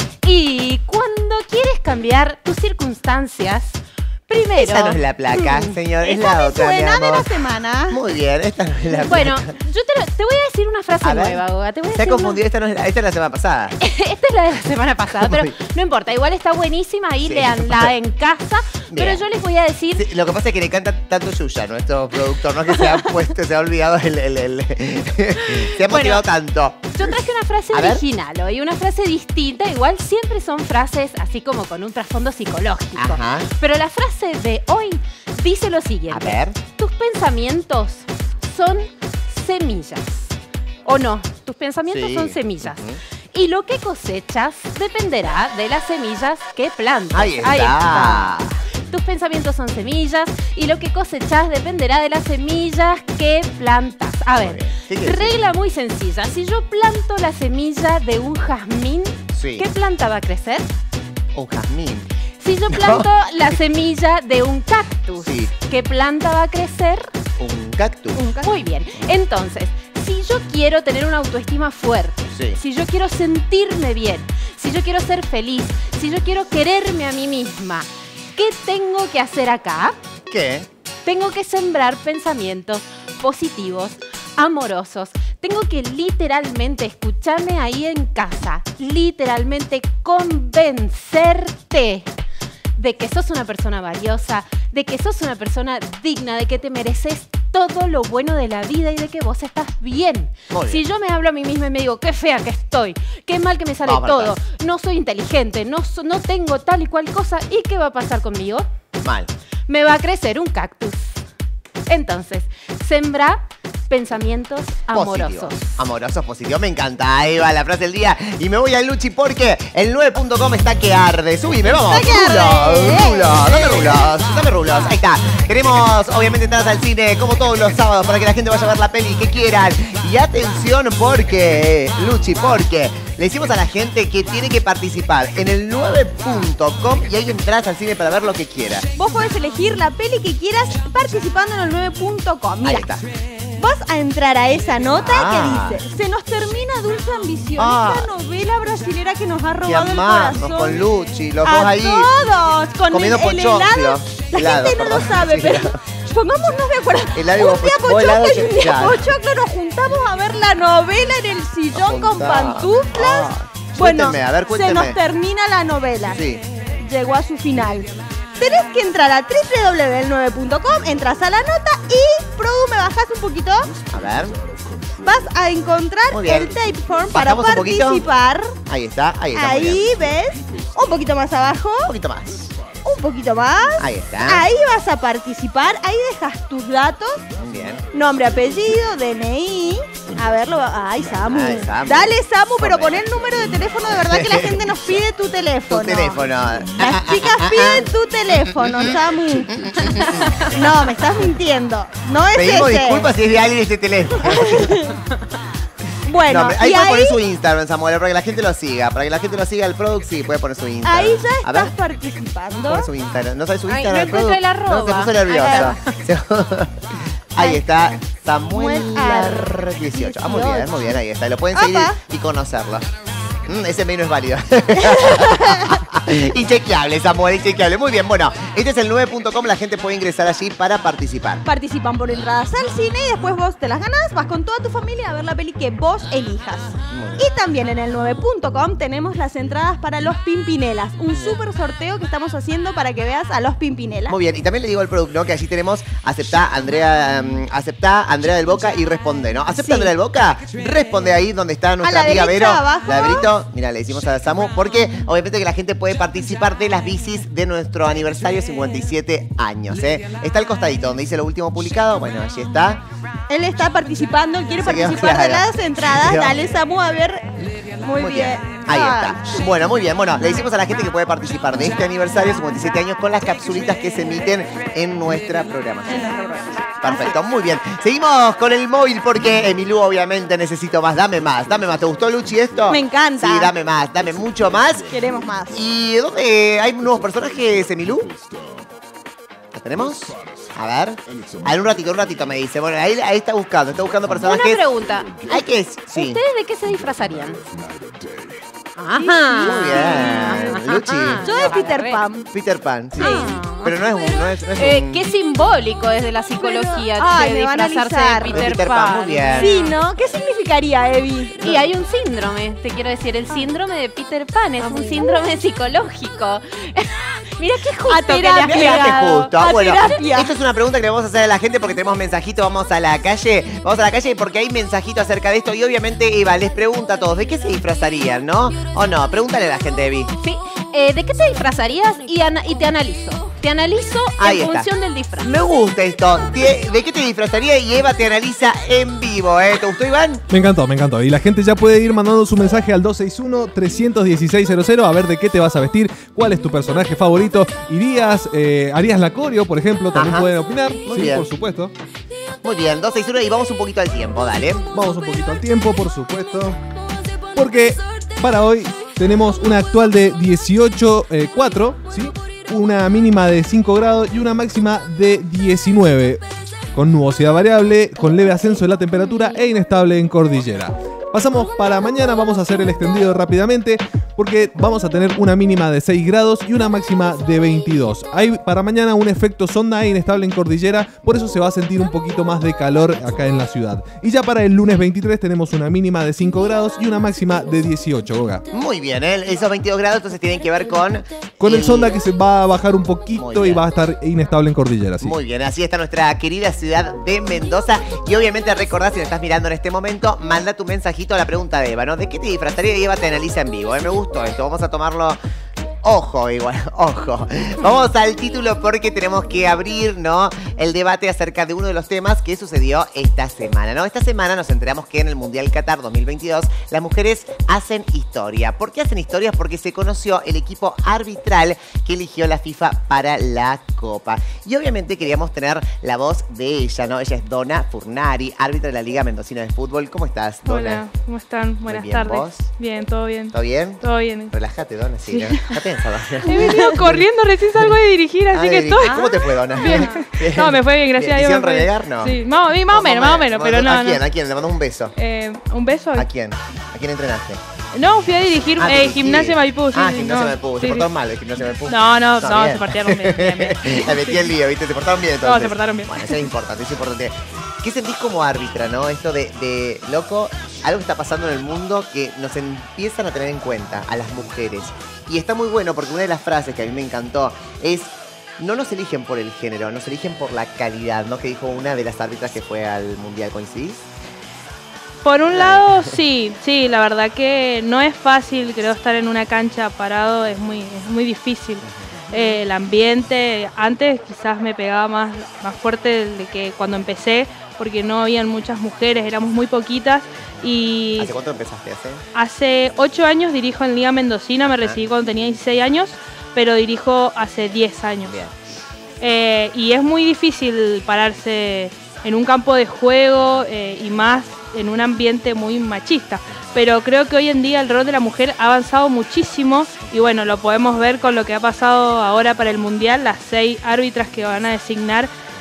Y cuando quieres cambiar tus circunstancias, primero... Esa no es la placa, Mm, señor, es esa la me otra, suena mi de la amor. semana. Muy bien, esta no es la Bueno, placa. yo te, lo- te voy a decir una frase A ver. nueva, Goga. Te voy a Se ha decir una- confundido, esta, no es la, esta es la semana pasada. Esta es la de la semana pasada, pero Muy no importa. Igual está buenísima. Ahí Sí. leanla en casa. Pero Bien. yo les voy a decir... Sí, lo que pasa es que le canta tanto Yuya, nuestro productor, no es que se ha puesto, se ha olvidado el... el, el- se ha motivado tanto. Yo traje una frase A ver. original hoy, una frase distinta. Igual siempre son frases así como con un trasfondo psicológico. Ajá. Pero la frase de hoy dice lo siguiente. A ver. Tus pensamientos son semillas. ¿O no? Tus pensamientos Sí. son semillas. Y lo que cosechas dependerá de las semillas que plantas. Ahí está. Tus pensamientos son semillas y lo que cosechas dependerá de las semillas que plantas. A ver, ¿Qué quiere decir? regla muy sencilla. Si yo planto la semilla de un jazmín, Sí. ¿qué planta va a crecer? Un jazmín. Si yo planto la semilla de un cactus, Sí. ¿qué planta va a crecer? Un cactus. Muy bien. Entonces, si yo quiero tener una autoestima fuerte, Sí. si yo quiero sentirme bien, si yo quiero ser feliz, si yo quiero quererme a mí misma, ¿qué tengo que hacer acá? ¿Qué? Tengo que sembrar pensamientos positivos, amorosos. Tengo que literalmente, escucharme ahí en casa, literalmente convencerte de que sos una persona valiosa, de que sos una persona digna, de que te mereces todo lo bueno de la vida y de que vos estás bien. Muy Si bien. yo me hablo a mí misma y me digo, qué fea que estoy, qué mal que me sale Vamos todo, para no soy inteligente, no, so- no tengo tal y cual cosa, ¿y qué va a pasar conmigo? Mal. Me va a crecer un cactus. Entonces, sembra pensamientos amorosos. Positivos. Amorosos, positivos. Me encanta. Ahí va la frase del día. Y me voy al Luchi porque el nueve punto com está que arde. Subime, vamos. Está que arde. Rulos, rulos. Dame rulos. Dame rulos. Ahí está. Queremos, obviamente, entradas al cine como todos los sábados para que la gente vaya a ver la peli que quieran. Y atención porque, Luchi, porque le decimos a la gente que tiene que participar en el nueve punto com y hay entradas al cine para ver lo que quiera. Vos podés elegir la peli que quieras participando en el nueve punto com. Ahí Mira, está. vas a entrar a esa nota Ah. que dice: se nos termina Dulce Ambición, Ah. esta novela brasilera que nos ha Que robado el amamos corazón. con Luchi, los a dos ahí. todos, con comiendo el, el pochoclo. helado. La Helado, gente no perdón. lo sabe, Sí, pero helado. pongámonos de acuerdo. Helado y un vos día poch- vos helado pochoclo y un que- día claro. pochoclo nos juntamos a ver la novela en el sillón con Juntá. pantuflas. Ah, bueno, cuénteme, a ver, se cuénteme. nos termina la novela. Sí. Llegó a su final. Tenés que entrar a doble u doble u doble u punto el nueve punto com, entras a la nota y, Produ, ¿me bajás un poquito? A ver. Vas a encontrar Muy bien. el tape form para ¿Bajamos un poquito? participar. Ahí está, ahí está. muy Ahí bien. ves, un poquito más abajo, Un poquito más. un poquito más. Ahí está. Ahí vas a participar, ahí dejas tus datos, Muy bien. nombre, apellido, D N I. A verlo, ay, Samu. Ay, Samu. Dale, Samu, pero Joder. pon el número de teléfono, de verdad que la gente nos pide tu teléfono. Tu teléfono. Las chicas piden tu teléfono, Samu. No, me estás mintiendo. No es Pedimos ese. disculpas si es de alguien este teléfono. Bueno, No, pero ahí y puede ahí, poner su Instagram, Samuel, para que la gente lo siga. Para que la gente lo siga, el product sí puede poner su Instagram. ahí ya A ver, estás participando. pone su Instagram. ¿No sabe su Ay, Instagram? no el encuentro product? el arroba. No, se puso nervioso. Ahí está, Samuel Samuel dieciocho. Ah, muy bien, muy bien, ahí está. Lo pueden seguir Apa. y conocerlo. Mm, ese mail no es válido. Inchequeable, Samuel, inchequeable. Muy bien, bueno, este es el nueve punto com, la gente puede ingresar allí para participar. Participan por entradas al cine y después vos te las ganás, vas con toda tu familia a ver la peli que vos elijas. Y también en el nueve punto com tenemos las entradas para los Pimpinelas, un súper sorteo que estamos haciendo para que veas a los Pimpinelas. Muy bien, y también le digo al producto, ¿no? Que allí tenemos aceptá Andrea, um, aceptá Andrea del Boca y responde, ¿no? ¿Acepta Sí. Andrea del Boca? Responde ahí donde está nuestra A la amiga derecha Vero. abajo. La de Brito, mira, le decimos a Samu, porque obviamente que la gente puede participar de las bicis de nuestro aniversario cincuenta y siete años, ¿eh? Está al costadito donde dice lo último publicado, bueno, allí está. Él está participando, él quiere Se quedó participar de claro. las entradas. Se quedó. Dale, Samu, a ver. Muy, Muy bien. bien. Ahí Ah. está. Bueno, muy bien. Bueno, le decimos a la gente que puede participar de este aniversario cincuenta y siete años con las capsulitas que se emiten en nuestra programación. Perfecto, muy bien. Seguimos con el móvil porque Emilú obviamente necesito más. Dame más, dame más. ¿Te gustó, Luchi, esto? Me encanta. Sí, dame más, dame mucho más. Queremos más. ¿Y dónde hay nuevos personajes, Emilú? ¿Los tenemos? A ver. A ver, un ratito, un ratito me dice. Bueno, ahí, ahí está buscando, está buscando personajes. Una pregunta. Hay que... Sí. ¿Ustedes de qué se disfrazarían? Ajá. Muy bien. Luchi. Yo de Peter Pan. Peter Pan, sí. Pero no es un... No es, no es Eh, un- qué simbólico desde la psicología Ay, de me van a disfrazarse alisar. de De Peter, Peter Pan, Pan. muy bien. Sí, ¿no? ¿Qué significaría, Evi? Y hay un síndrome, te quiero decir, el síndrome de Peter Pan, es un síndrome psicológico. Mira qué justo A que le has terapia. Mira qué pegado. justo. A Bueno, terapia. esto es una pregunta que le vamos a hacer a la gente porque tenemos mensajito. Vamos a la calle. Vamos a la calle porque hay mensajito acerca de esto. Y obviamente Eva les pregunta a todos, ¿de qué se disfrazarían, no? ¿O no? Pregúntale a la gente, Evi. Sí, eh, ¿de qué te disfrazarías? Y, ana- y te analizo. Te analizo Ahí en está. función del disfraz. Me gusta esto. ¿De de qué te disfrazaría? Y Eva te analiza en vivo, ¿eh? ¿Te gustó, Iván? Me encantó, me encantó. Y la gente ya puede ir mandando su mensaje al dos seis uno, tres uno seis cero cero a ver de qué te vas a vestir, cuál es tu personaje favorito. ¿Irías, eh, harías la coreo, por ejemplo? También Ajá. pueden opinar. Muy sí, bien. por supuesto. Muy bien, dos seis uno y vamos un poquito al tiempo, dale. Vamos un poquito al tiempo, por supuesto. Porque para hoy tenemos una actual de dieciocho coma cuatro, ¿sí? Una mínima de cinco grados y una máxima de diecinueve. Con nubosidad variable, con leve ascenso de la temperatura e inestable en cordillera. Pasamos para mañana, vamos a hacer el extendido rápidamente porque vamos a tener una mínima de seis grados y una máxima de veintidós. Hay para mañana un efecto sonda e inestable en cordillera, por eso se va a sentir un poquito más de calor acá en la ciudad. Y ya para el lunes veintitrés tenemos una mínima de cinco grados y una máxima de dieciocho, Goga. Muy bien, ¿eh? Esos veintidós grados entonces tienen que ver con... Con el sonda que se va a bajar un poquito y va a estar inestable en cordillera, sí. Muy bien, así está nuestra querida ciudad de Mendoza. Y obviamente recordá, si nos estás mirando en este momento, manda tu mensajito a la pregunta de Eva, ¿no? ¿De qué te disfrazaría? Y Eva te analiza en vivo, ¿eh? Me gustó esto, vamos a tomarlo... Ojo, igual, ojo. Vamos al título porque tenemos que abrir, ¿no? El debate acerca de uno de los temas que sucedió esta semana, ¿no? Esta semana nos enteramos que en el Mundial Qatar dos mil veintidós las mujeres hacen historia. ¿Por qué hacen historia? Porque se conoció el equipo arbitral que eligió la FIFA para la Copa. Y obviamente queríamos tener la voz de ella, ¿no? Ella es Donna Furnari, árbitra de la Liga Mendocina de Fútbol. ¿Cómo estás, Donna? Hola, ¿cómo están? Buenas bien, tardes. ¿vos? Bien, todo bien. ¿Todo bien? Todo bien. Relájate, Donna, sí. Sí. ¿no? Ya pensaba. He venido corriendo, recién salgo de dirigir, así Ah, que de estoy. ¿Cómo te fue, Donna? Bien. No, me fue bien, gracias a Dios. ¿Quisieron me fue bien. renegar? No. Sí, más, sí, más o menos, más o menos, pero no. ¿A no. quién? ¿A quién? Le mandamos un beso. Eh, ¿Un beso? ¿A quién? ¿A quién entrenaste? No, fui a dirigir Ah, eh, dirigí. Gimnasia Maipú. Sí, Ah, sí, Gimnasia no. Maipú. ¿Se Sí, portaron sí. mal el Gimnasia Maipú? No, no, Está no, bien. se partieron bien, bien, bien. La metí el lío, ¿viste? Se portaron bien entonces. No, se portaron bien. Bueno, eso es importante, eso es importante. ¿Qué sentís como árbitra, no? Esto de, de, loco, algo que está pasando en el mundo que nos empiezan a tener en cuenta, a las mujeres. Y está muy bueno porque una de las frases que a mí me encantó es... No nos eligen por el género, nos eligen por la calidad, ¿no? Que dijo una de las árbitras que fue al Mundial, ¿coincidís? Por un lado, sí, sí, la verdad que no es fácil, creo, estar en una cancha parado, es muy, es muy difícil. Eh, el ambiente, antes quizás me pegaba más, más fuerte de que cuando empecé, porque no habían muchas mujeres, éramos muy poquitas. Y ¿Hace cuánto empezaste? ¿Hace? hace ocho años dirijo en Liga Mendocina, me recibí cuando tenía dieciséis años, pero dirijo hace diez años. Bien. Eh, y es muy difícil pararse en un campo de juego eh, y más en un ambiente muy machista. Pero creo que hoy en día el rol de la mujer ha avanzado muchísimo y bueno, lo podemos ver con lo que ha pasado ahora para el Mundial, las seis árbitras que van a designar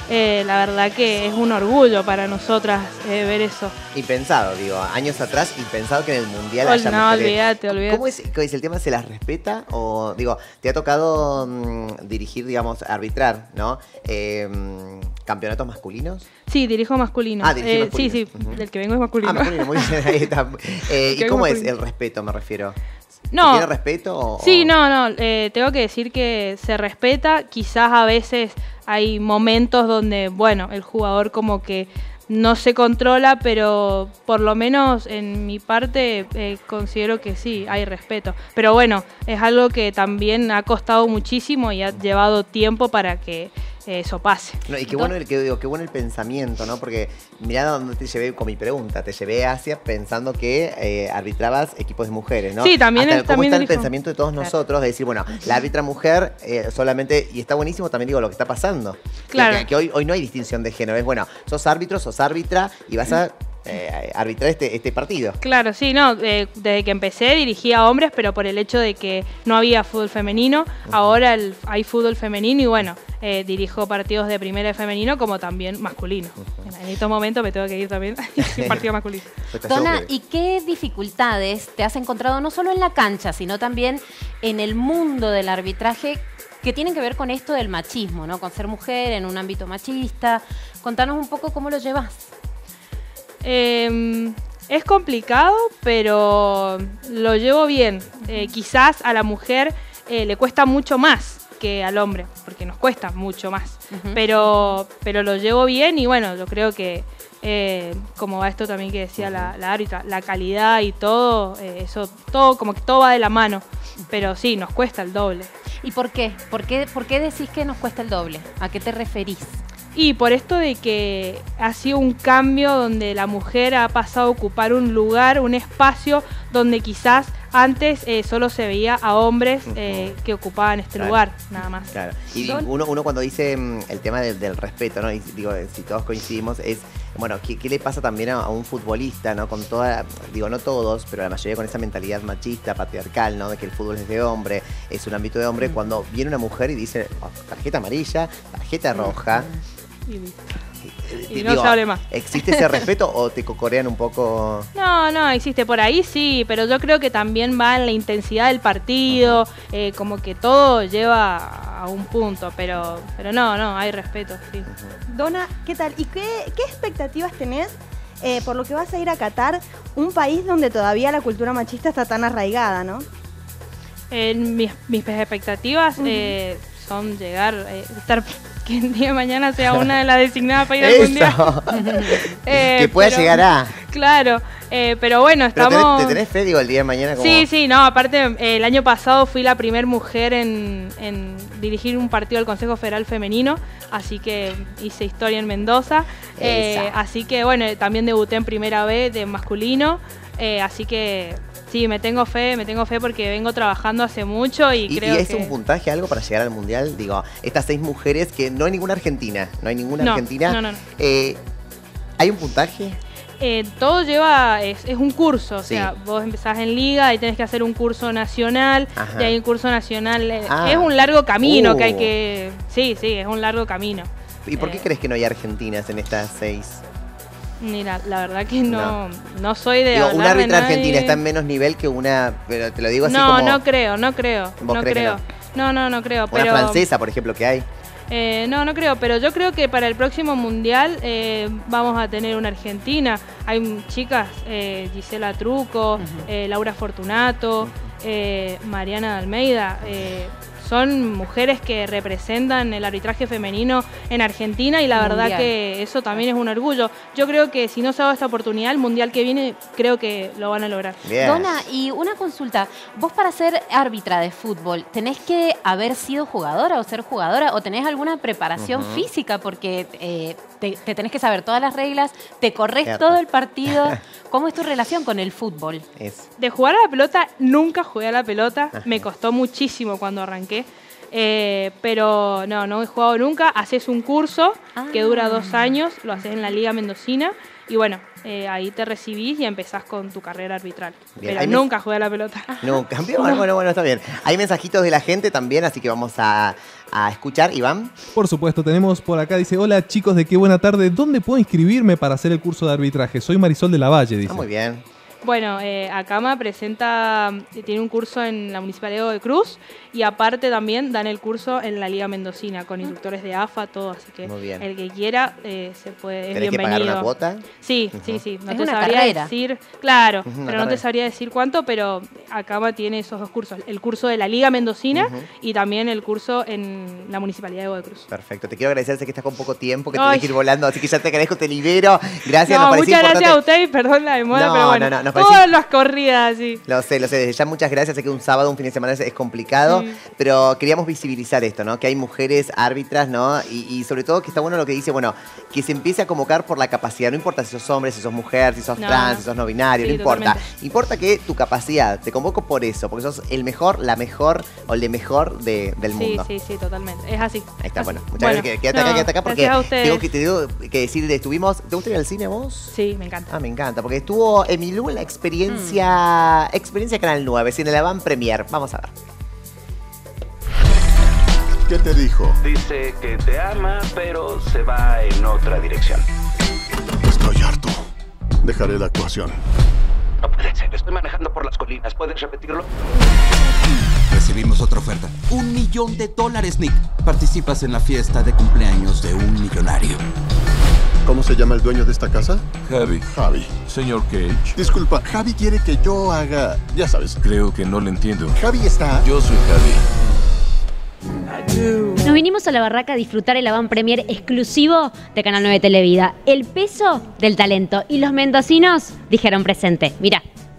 eh, la verdad que es un orgullo para nosotras eh, ver eso. Impensado, digo, años atrás, impensado que en el Mundial Ol- haya no, mujeres. olvídate, olvídate. ¿Cómo es, cómo es el tema? ¿Se las respeta? O, digo, te ha tocado mm, dirigir, digamos, arbitrar, ¿no? Eh, ¿Campeonatos masculinos? Sí, dirijo masculino. Ah, dirigís Eh, masculino. Sí, sí, del que vengo es masculino. Ah, masculino, muy bien. Ahí está. Eh, Que ¿Y cómo es masculino. el respeto, me refiero? No. ¿Tiene respeto? O, Sí, o- no, no, eh, tengo que decir que se respeta, quizás a veces hay momentos donde, bueno, el jugador como que no se controla, pero por lo menos en mi parte eh, considero que sí, hay respeto. Pero bueno, es algo que también ha costado muchísimo y ha llevado tiempo para que eh, eso pase. No, y qué bueno, el, que, digo, qué bueno el pensamiento, ¿no? Porque mirá dónde te llevé con mi pregunta. Te llevé a Asia pensando que eh, arbitrabas equipos de mujeres, ¿no? Sí, también Hasta es- cómo también está el dirijo. pensamiento de todos Claro. nosotros de decir, bueno, la árbitra mujer eh, solamente, y está buenísimo también digo lo que está pasando. Claro. Que, que hoy, hoy no hay distinción de género. Es bueno, sos árbitro, sos árbitra y vas a eh, arbitrar este, este partido. Claro, sí, no, eh, desde que empecé dirigía a hombres, pero por el hecho de que no había fútbol femenino, ahora el- hay fútbol femenino y bueno, eh, dirijo partidos de primera de femenino como también masculino. En estos momentos me tengo que ir también a partido masculino. Donna, ¿y qué dificultades te has encontrado no solo en la cancha, sino también en el mundo del arbitraje que tienen que ver con esto del machismo, ¿no? Con ser mujer en un ámbito machista? Contanos un poco cómo lo llevas. Eh, es complicado, pero lo llevo bien. Eh, quizás a la mujer eh, le cuesta mucho más que al hombre, porque nos cuesta mucho más. Ujú. pero, pero lo llevo bien y bueno, yo creo que eh, como va esto también que decía la, la árbitra, la calidad y todo, eh, eso, todo, como que todo va de la mano. Pero sí, nos cuesta el doble. ¿Y por qué? ¿Por qué, por qué decís que nos cuesta el doble? ¿A qué te referís? Y por esto de que ha sido un cambio donde la mujer ha pasado a ocupar un lugar, un espacio donde quizás antes eh, solo se veía a hombres eh, que ocupaban este Claro. lugar, nada más. Claro. Y Don- uno, uno cuando dice mm, el tema del, del respeto, ¿no? Y digo, si todos coincidimos, es, bueno, ¿qué, qué le pasa también a, a un futbolista, ¿no? Con toda, digo, no todos, pero la mayoría con esa mentalidad machista, patriarcal, ¿no? De que el fútbol es de hombre, es un ámbito de hombre, cuando viene una mujer y dice, oh, tarjeta amarilla, tarjeta roja. Y, eh, y no se hable más. ¿Existe ese respeto o te cocorean un poco? No, no, existe por ahí sí, pero yo creo que también va en la intensidad del partido, eh, como que todo lleva a un punto, pero, pero no, no, hay respeto, sí. Donna, ¿qué tal? ¿Y qué, qué expectativas tenés eh, por lo que vas a ir a Qatar, un país donde todavía la cultura machista está tan arraigada, ¿no? En mis, mis expectativas eh, son llegar, eh, estar que el día de mañana sea una de las designadas para ir al Eso. mundial. Eh, Que pueda pero- llegar a. Claro, eh, pero bueno, Pero estamos. tenés- ¿te tenés fe, digo, el día de mañana? Como... Sí, sí, no, aparte eh, el año pasado fui la primer mujer en, en dirigir un partido del Consejo Federal Femenino, así que hice historia en Mendoza. Eh, Esa. así que bueno, también debuté en primera B de masculino, eh, así que sí, me tengo fe, me tengo fe porque vengo trabajando hace mucho y, ¿Y, creo y es que... un puntaje algo para llegar al mundial? Digo, estas seis mujeres que no hay ninguna argentina, no hay ninguna No, argentina. no, no, no. Eh, ¿Hay un puntaje? Eh, todo lleva, es, es un curso, o Sí. sea, vos empezás en liga y tenés que hacer un curso nacional, Ajá. de ahí un curso nacional, eh, Ah. es un largo camino Uh. que hay que, sí, sí, es un largo camino. ¿Y por qué Eh, crees que no hay argentinas en estas seis? Mira, la verdad que no, no, soy de Digo, hablar una de árbitra nadie. argentina está en menos nivel que una, pero te lo digo así No, como no creo, no creo, ¿Vos no crees que creo. No, no, no creo, una pero... francesa, por ejemplo, que hay. Eh, no, no creo, pero yo creo que para el próximo mundial eh, vamos a tener una Argentina. Hay mm, chicas, eh, Gisela Truco, eh, Laura Fortunato, eh, Mariana de Almeida. eh, son mujeres que representan el arbitraje femenino en Argentina y la verdad Mundial. que eso también es un orgullo. Yo creo que si no se ha dado esta oportunidad, el mundial que viene creo que lo van a lograr. Donna, y una consulta. Vos para ser árbitra de fútbol, ¿tenés que haber sido jugadora o ser jugadora o tenés alguna preparación Ujú. física? Porque eh, te, te tenés que saber todas las reglas, te corres Cierto. todo el partido. ¿Cómo es tu relación con el fútbol? Es. De jugar a la pelota, nunca jugué a la pelota. Me costó muchísimo cuando arranqué. Eh, pero no, no he jugado nunca. Haces un curso que dura dos años, lo haces en la Liga Mendocina. Y bueno, eh, ahí te recibís y empezás con tu carrera arbitral. Bien, Pero ahí me- nunca jugué a la pelota. No, campeón. Bueno, bueno, bueno, está bien. Hay mensajitos de la gente también, así que vamos a, a escuchar, Iván. Por supuesto, tenemos por acá, dice, hola chicos de Qué Buena Tarde, ¿dónde puedo inscribirme para hacer el curso de arbitraje? Soy Marisol de la Valle, dice. Ah, muy bien. Bueno, eh, Acama presenta, tiene un curso en la Municipalidad de Cruz y aparte también dan el curso en la Liga Mendocina con instructores de A F A, todo, así que Muy bien. el que quiera eh, se puede, es ¿Tenés que bienvenido. pagar una cuota? Sí, Ujú. sí, sí. No Es te una sabría carrera. decir, claro, Ujú, una pero no te carrera. sabría decir cuánto, pero Acama tiene esos dos cursos, el curso de la Liga Mendocina Ujú. y también el curso en la Municipalidad de Godoy Cruz. Perfecto, te quiero agradecer, sé que estás con poco tiempo, que Ay. tenés que ir volando, así que ya te agradezco, te libero. Gracias, No, nos pareció muchas gracias a importante. ustedes, perdón la demora, No, pero bueno, no, no, nos pareció- todas las corridas, sí. Lo sé, lo sé, desde ya muchas gracias, sé que un sábado, un fin de semana es, es complicado, Sí. pero queríamos visibilizar esto, ¿no? Que hay mujeres árbitras, ¿no? Y, y sobre todo que está bueno lo que dice, bueno, que se empiece a convocar por la capacidad, no importa si sos hombre, si sos mujer, si sos No. trans, si sos no binario, Sí, no importa. totalmente. Importa que tu capacidad, te convoco por eso, porque sos el mejor, la mejor o el de mejor de- del Sí, mundo. sí, sí, totalmente. Es así. Ahí está, Así. bueno, muchas Bueno, gracias. Quédate acá, no, quédate acá porque gracias a ustedes. tengo que, te digo que decir, estuvimos. ¿Te gusta ir al cine vos? Sí, me encanta. Ah, me encanta, porque estuvo Emilú en la experiencia, Mm. experiencia Canal nueve, sí, en el Avant Premier. Vamos a ver. ¿Qué te dijo? Dice que te ama, pero se va en otra dirección. Estoy harto. Dejaré la actuación. No puede ser, estoy manejando por las colinas. ¿Puedes repetirlo? Recibimos otra oferta. Un millón de dólares, Nick. Participas en la fiesta de cumpleaños de un millonario. ¿Cómo se llama el dueño de esta casa? Javi. Javi. Señor Cage. Disculpa, Javi quiere que yo haga... Ya sabes. Creo que no le entiendo. Javi está... Yo soy Javi. Nos vinimos a la barraca a disfrutar el Avant Premier exclusivo de Canal nueve Televida. El peso del talento. Y los mendocinos dijeron presente. Mira.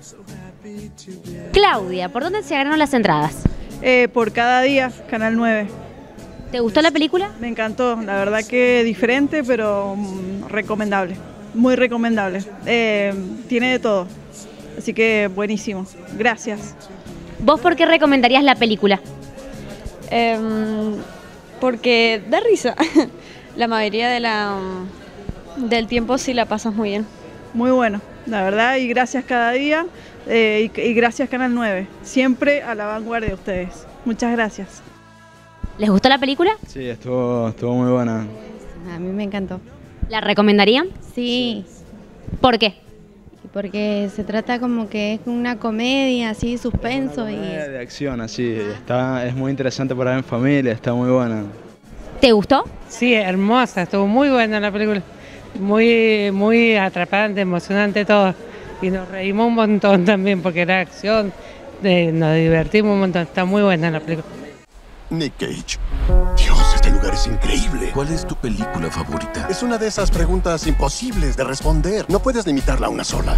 Claudia, ¿por dónde se ganaron las entradas? Eh, por cada día, Canal nueve. ¿Te gustó la película? Me encantó, la verdad que diferente, pero mm, recomendable, muy recomendable. Eh, tiene de todo, así que buenísimo. Gracias. ¿Vos por qué recomendarías la película? Em, porque da risa. La mayoría de la, del tiempo sí la pasas muy bien. Muy bueno, la verdad, y gracias cada día, eh, y, y gracias Canal nueve, siempre a la vanguardia de ustedes. Muchas gracias. ¿Les gustó la película? Sí, estuvo, estuvo muy buena. A mí me encantó. ¿La recomendarían? Sí. ¿Por qué? Porque se trata como que es una comedia, así, suspenso y... De acción, así. Está, es muy interesante para ver en familia, está muy buena. ¿Te gustó? Sí, hermosa, estuvo muy buena la película. Muy, muy atrapante, emocionante todo. Y nos reímos un montón también porque era acción, de, nos divertimos un montón. Está muy buena la película. Nick Cage. Dios, este lugar es increíble. ¿Cuál es tu película favorita? Es una de esas preguntas imposibles de responder. No puedes limitarla a una sola.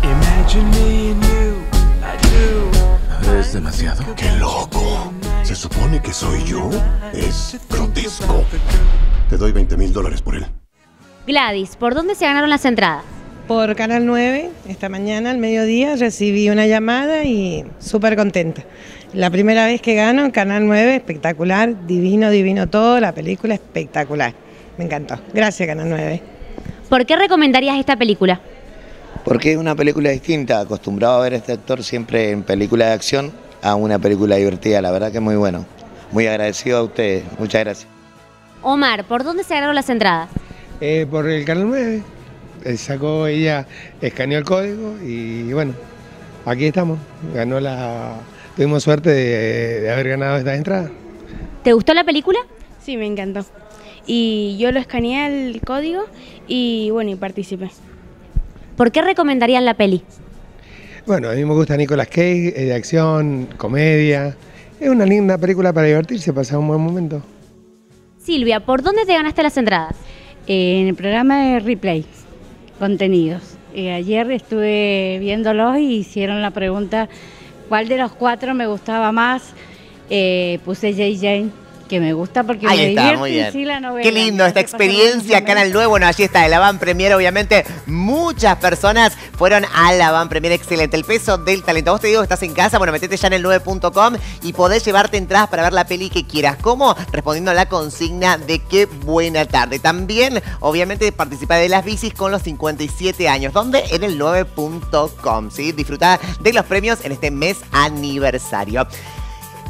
Es demasiado. ¡Qué loco! ¿Se supone que soy yo? Es grotesco. Te doy veinte mil dólares por él. Gladys, ¿por dónde se ganaron las entradas? Por Canal nueve, esta mañana al mediodía recibí una llamada y súper contenta. La primera vez que gano en Canal nueve, espectacular, divino, divino todo, la película espectacular. Me encantó. Gracias, Canal nueve. ¿Por qué recomendarías esta película? Porque es una película distinta, acostumbrado a ver a este actor siempre en películas de acción, a una película divertida, la verdad que es muy bueno. Muy agradecido a ustedes, muchas gracias. Omar, ¿por dónde se ganaron las entradas? Eh, por el Canal nueve. Eh, sacó ella, escaneó el código y bueno, aquí estamos. Ganó la, tuvimos suerte de, de haber ganado esta entrada. ¿Te gustó la película? Sí, me encantó. Y yo lo escaneé el código y bueno, y participé. ¿Por qué recomendarían la peli? Bueno, a mí me gusta Nicolas Cage, es de acción, comedia. Es una linda película para divertirse, pasar un buen momento. Silvia, ¿por dónde te ganaste las entradas? En el programa de Replay, contenidos. Eh, ayer estuve viéndolos y hicieron la pregunta, ¿cuál de los cuatro me gustaba más? Eh, puse Jay Jane, que me gusta porque Ahí me está, divierte muy en bien. sí la novela. Qué lindo esta experiencia, Canal nueve. Bueno, allí está el Avant Premier, obviamente. Muchas personas fueron al Avant Premier, excelente. El peso del talento. Vos te digo que estás en casa, bueno, metete ya en el nueve punto com y podés llevarte entradas para ver la peli que quieras. ¿Cómo? Respondiendo a la consigna de Qué Buena Tarde. También, obviamente, participar de las bicis con los cincuenta y siete años. ¿Dónde? En el nueve punto com, ¿sí? Disfrutá de los premios en este mes aniversario.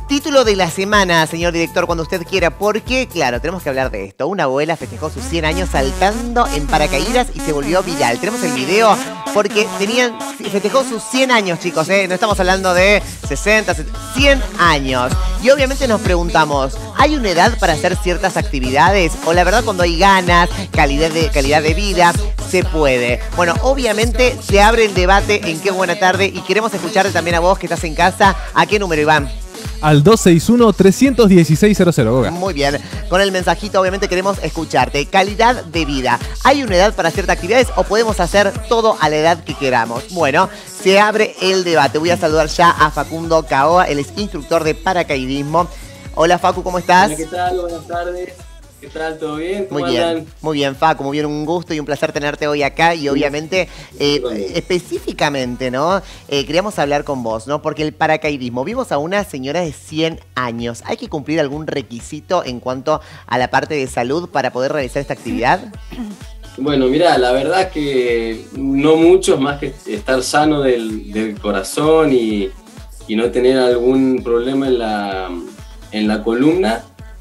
Título de la semana, señor director, cuando usted quiera, porque, claro, tenemos que hablar de esto. Una abuela festejó sus cien años saltando en paracaídas y se volvió viral. Tenemos el video porque tenían, festejó sus cien años, chicos, ¿eh? No estamos hablando de sesenta, cien años. Y obviamente nos preguntamos, ¿hay una edad para hacer ciertas actividades? O la verdad, cuando hay ganas, calidad de, calidad de vida, se puede. Bueno, obviamente se abre el debate en Qué Buena Tarde y queremos escucharte también a vos que estás en casa. ¿A qué número, Iván? Al dos seis uno, tres uno seis, cero cero, Goga. Muy bien. Con el mensajito, obviamente, queremos escucharte. Calidad de vida. ¿Hay una edad para ciertas actividades o podemos hacer todo a la edad que queramos? Bueno, se abre el debate. Voy a saludar ya a Facundo Caoa. Él es instructor de paracaidismo. Hola, Facu, ¿cómo estás? Hola, ¿qué tal? Buenas tardes. ¿Qué tal? ¿Todo bien? ¿Cómo Muy bien, andan? muy bien, Facu, muy bien, un gusto y un placer tenerte hoy acá y obviamente, eh, específicamente, ¿no? Eh, queríamos hablar con vos, ¿no? Porque el paracaidismo, vimos a una señora de cien años, ¿hay que cumplir algún requisito en cuanto a la parte de salud para poder realizar esta actividad? Bueno, mirá, la verdad que no muchos, más que estar sano del, del corazón y, y no tener algún problema en la, en la columna.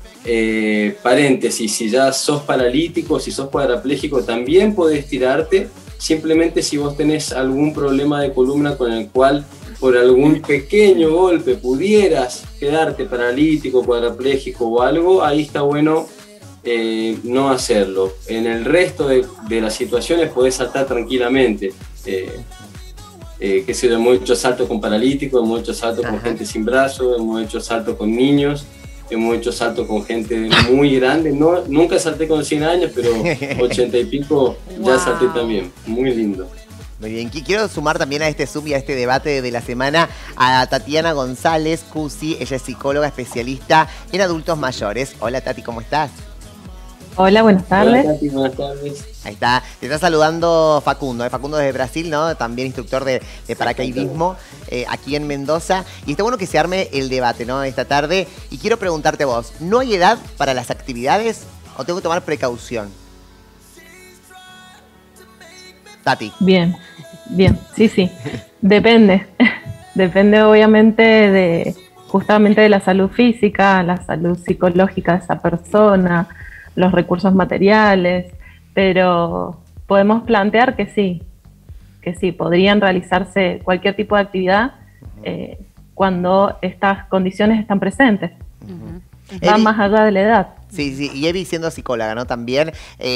Eh, paréntesis, si ya sos paralítico, si sos cuadraplégico, también podés tirarte, simplemente si vos tenés algún problema de columna con el cual por algún pequeño golpe pudieras quedarte paralítico, cuadraplégico o algo, ahí está bueno eh, no hacerlo. En el resto de, de las situaciones podés saltar tranquilamente. Eh, eh, que sé yo, hemos hecho saltos con paralíticos, hemos hecho saltos con gente sin brazos, hemos hecho saltos con niños. Hemos hecho saltos con gente muy grande. No, nunca salté con cien años, pero ochenta y pico ya wow. salté también. Muy lindo. Muy bien. Quiero sumar también a este Zoom y a este debate de la semana a Tatiana González, Cusi. Ella es psicóloga especialista en adultos mayores. Hola, Tati, ¿cómo estás? Hola, buenas tardes. Hola, Tati, buenas tardes. Ahí está. Te está saludando Facundo. ¿eh? Facundo desde Brasil, ¿no? También instructor de, de paracaidismo eh, aquí en Mendoza. Y está bueno que se arme el debate, ¿no? Esta tarde. Y quiero preguntarte a vos, ¿no hay edad para las actividades o tengo que tomar precaución? Tati. Bien, bien. Sí, sí. Depende. Depende obviamente de justamente de la salud física, la salud psicológica de esa persona, los recursos materiales, pero podemos plantear que sí, que sí, podrían realizarse cualquier tipo de actividad eh, cuando estas condiciones están presentes. Uh-huh. Van Evi, más allá de la edad. Sí, sí, y Evi siendo psicóloga, ¿no? También,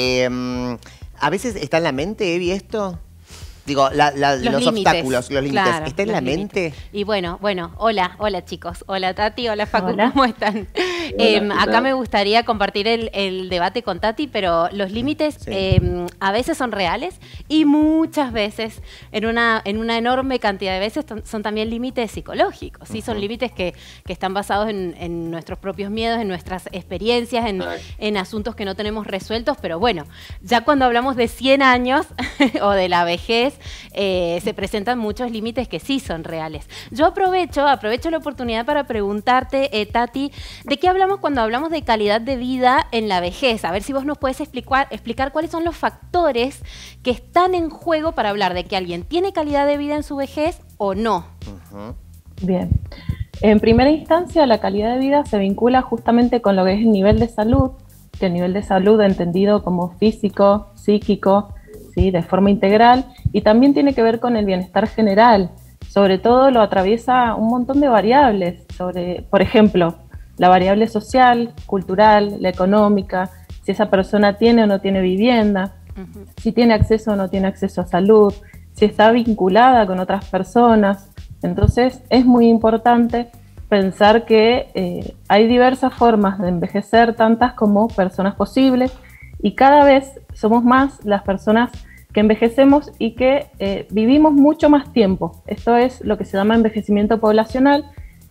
eh, ¿a veces está en la mente, Evi, esto? Digo, la, la, los, los obstáculos, los límites. Claro, ¿Está en la mente? Y bueno, bueno, hola, hola chicos. Hola Tati, hola Facu, hola. ¿Cómo están? Hola, eh, acá me gustaría compartir el, el debate con Tati, pero los límites sí. eh, a veces son reales y muchas veces, en una, en una enorme cantidad de veces, son también límites psicológicos. ¿sí? Uh-huh. Son límites que, que están basados en, en nuestros propios miedos, en nuestras experiencias, en, en asuntos que no tenemos resueltos, pero bueno, ya cuando hablamos de cien años o de la vejez, Eh, se presentan muchos límites que sí son reales. Yo aprovecho, aprovecho la oportunidad para preguntarte, eh, Tati, ¿de qué hablamos cuando hablamos de calidad de vida en la vejez? A ver si vos nos puedes explicar, explicar cuáles son los factores que están en juego para hablar de que alguien tiene calidad de vida en su vejez o no. Uh-huh. Bien. En primera instancia, la calidad de vida se vincula justamente con lo que es el nivel de salud, que el nivel de salud entendido como físico, psíquico, ¿sí? de forma integral, y también tiene que ver con el bienestar general. Sobre todo lo atraviesa un montón de variables, sobre, por ejemplo, la variable social, cultural, la económica, si esa persona tiene o no tiene vivienda, uh-huh. si tiene acceso o no tiene acceso a salud, si está vinculada con otras personas. Entonces es muy importante pensar que eh, hay diversas formas de envejecer, tantas como personas posibles, y cada vez somos más las personas que envejecemos y que eh, vivimos mucho más tiempo. Esto es lo que se llama envejecimiento poblacional,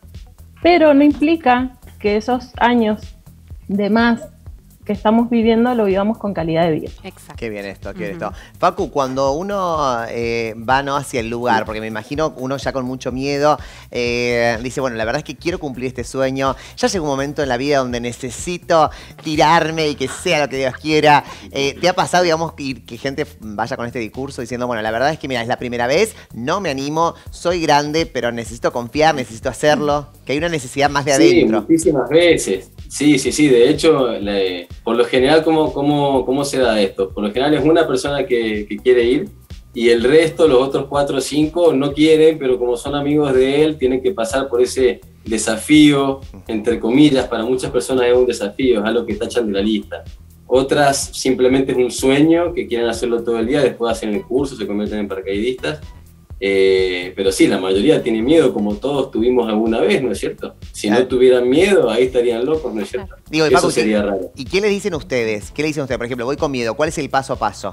pero no implica que esos años de más que estamos viviendo lo vivamos con calidad de vida. Exacto. Qué bien esto, qué bien uh-huh. esto. Facu, cuando uno eh, va ¿no? hacia el lugar, porque me imagino uno ya con mucho miedo, eh, dice, bueno, la verdad es que quiero cumplir este sueño, ya llega un momento en la vida donde necesito tirarme y que sea lo que Dios quiera. Eh, ¿Te ha pasado, digamos, que, que gente vaya con este discurso diciendo, bueno, la verdad es que, mira, es la primera vez, no me animo, soy grande, pero necesito confiar, necesito hacerlo? ¿Qué que hay una necesidad más de Sí, adentro. muchísimas veces. Sí, sí, sí. De hecho, le- por lo general, ¿cómo, cómo, ¿cómo se da esto? Por lo general es una persona que, que quiere ir y el resto, los otros cuatro o cinco, no quieren, pero como son amigos de él, tienen que pasar por ese desafío, entre comillas, para muchas personas es un desafío, es algo que tachan de la lista. Otras simplemente es un sueño, que quieren hacerlo todo el día, después hacen el curso, se convierten en paracaidistas. Eh, pero sí, la mayoría tiene miedo, como todos tuvimos alguna vez, ¿no es cierto? Si no tuvieran miedo, ahí estarían locos, ¿no es cierto? Digo, y Eso Facu, sería ¿qué- raro. ¿Y qué le dicen ustedes? ¿Qué le dicen ustedes? Por ejemplo, voy con miedo. ¿Cuál es el paso a paso?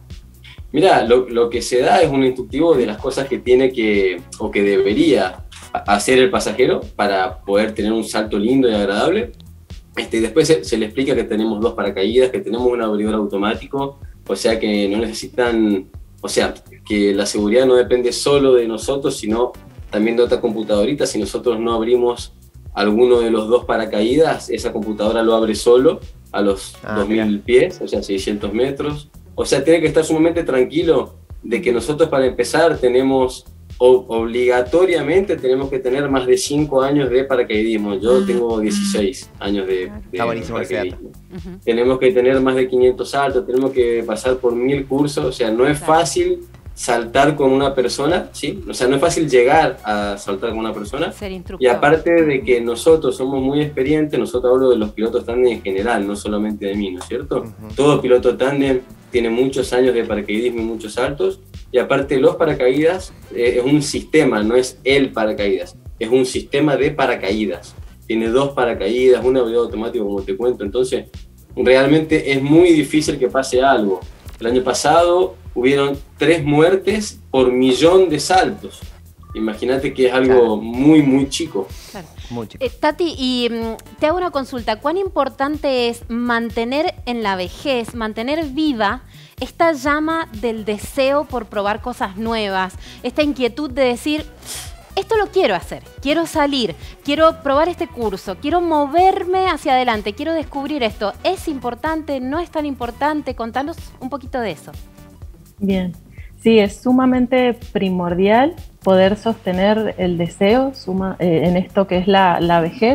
Mira, lo, lo que se da es un instructivo de las cosas que tiene que, o que debería hacer el pasajero para poder tener un salto lindo y agradable. Este, después se, se le explica que tenemos dos paracaídas, que tenemos un abridor automático, o sea que no necesitan, o sea, que la seguridad no depende solo de nosotros, sino también de otra computadorita. Si nosotros no abrimos alguno de los dos paracaídas, esa computadora lo abre solo a los Ah, dos mil pies, o sea, seiscientos metros. O sea, tiene que estar sumamente tranquilo de que nosotros para empezar tenemos, o, obligatoriamente tenemos que tener más de cinco años de paracaidismo. Yo tengo dieciséis años de, de Está buenísimo ese dato. paracaidismo. Tenemos que tener más de quinientos saltos, tenemos que pasar por mil cursos, o sea, no es fácil saltar con una persona, ¿sí? O sea, no es fácil llegar a saltar con una persona. Ser Y instructor. aparte de que nosotros somos muy experientes, nosotros hablo de los pilotos tándem en general, no solamente de mí, ¿no es cierto? Todo piloto tándem tiene muchos años de paracaidismo y muchos saltos, y aparte los paracaídas eh, es un sistema, no es el paracaídas, es un sistema de paracaídas. Tiene dos paracaídas, un abridor automático, como te cuento, entonces realmente es muy difícil que pase algo. El año pasado hubieron tres muertes por millón de saltos. Imagínate que es algo muy, muy chico. Claro. Mucho. Eh, Tati, y mm, te hago una consulta. ¿Cuán importante es mantener en la vejez, mantener viva esta llama del deseo por probar cosas nuevas, esta inquietud de decir, esto lo quiero hacer, quiero salir, quiero probar este curso, quiero moverme hacia adelante, quiero descubrir esto? ¿Es importante? ¿No es tan importante? Contanos un poquito de eso. Bien, sí, es sumamente primordial poder sostener el deseo suma, eh, en esto que es la, la vejez,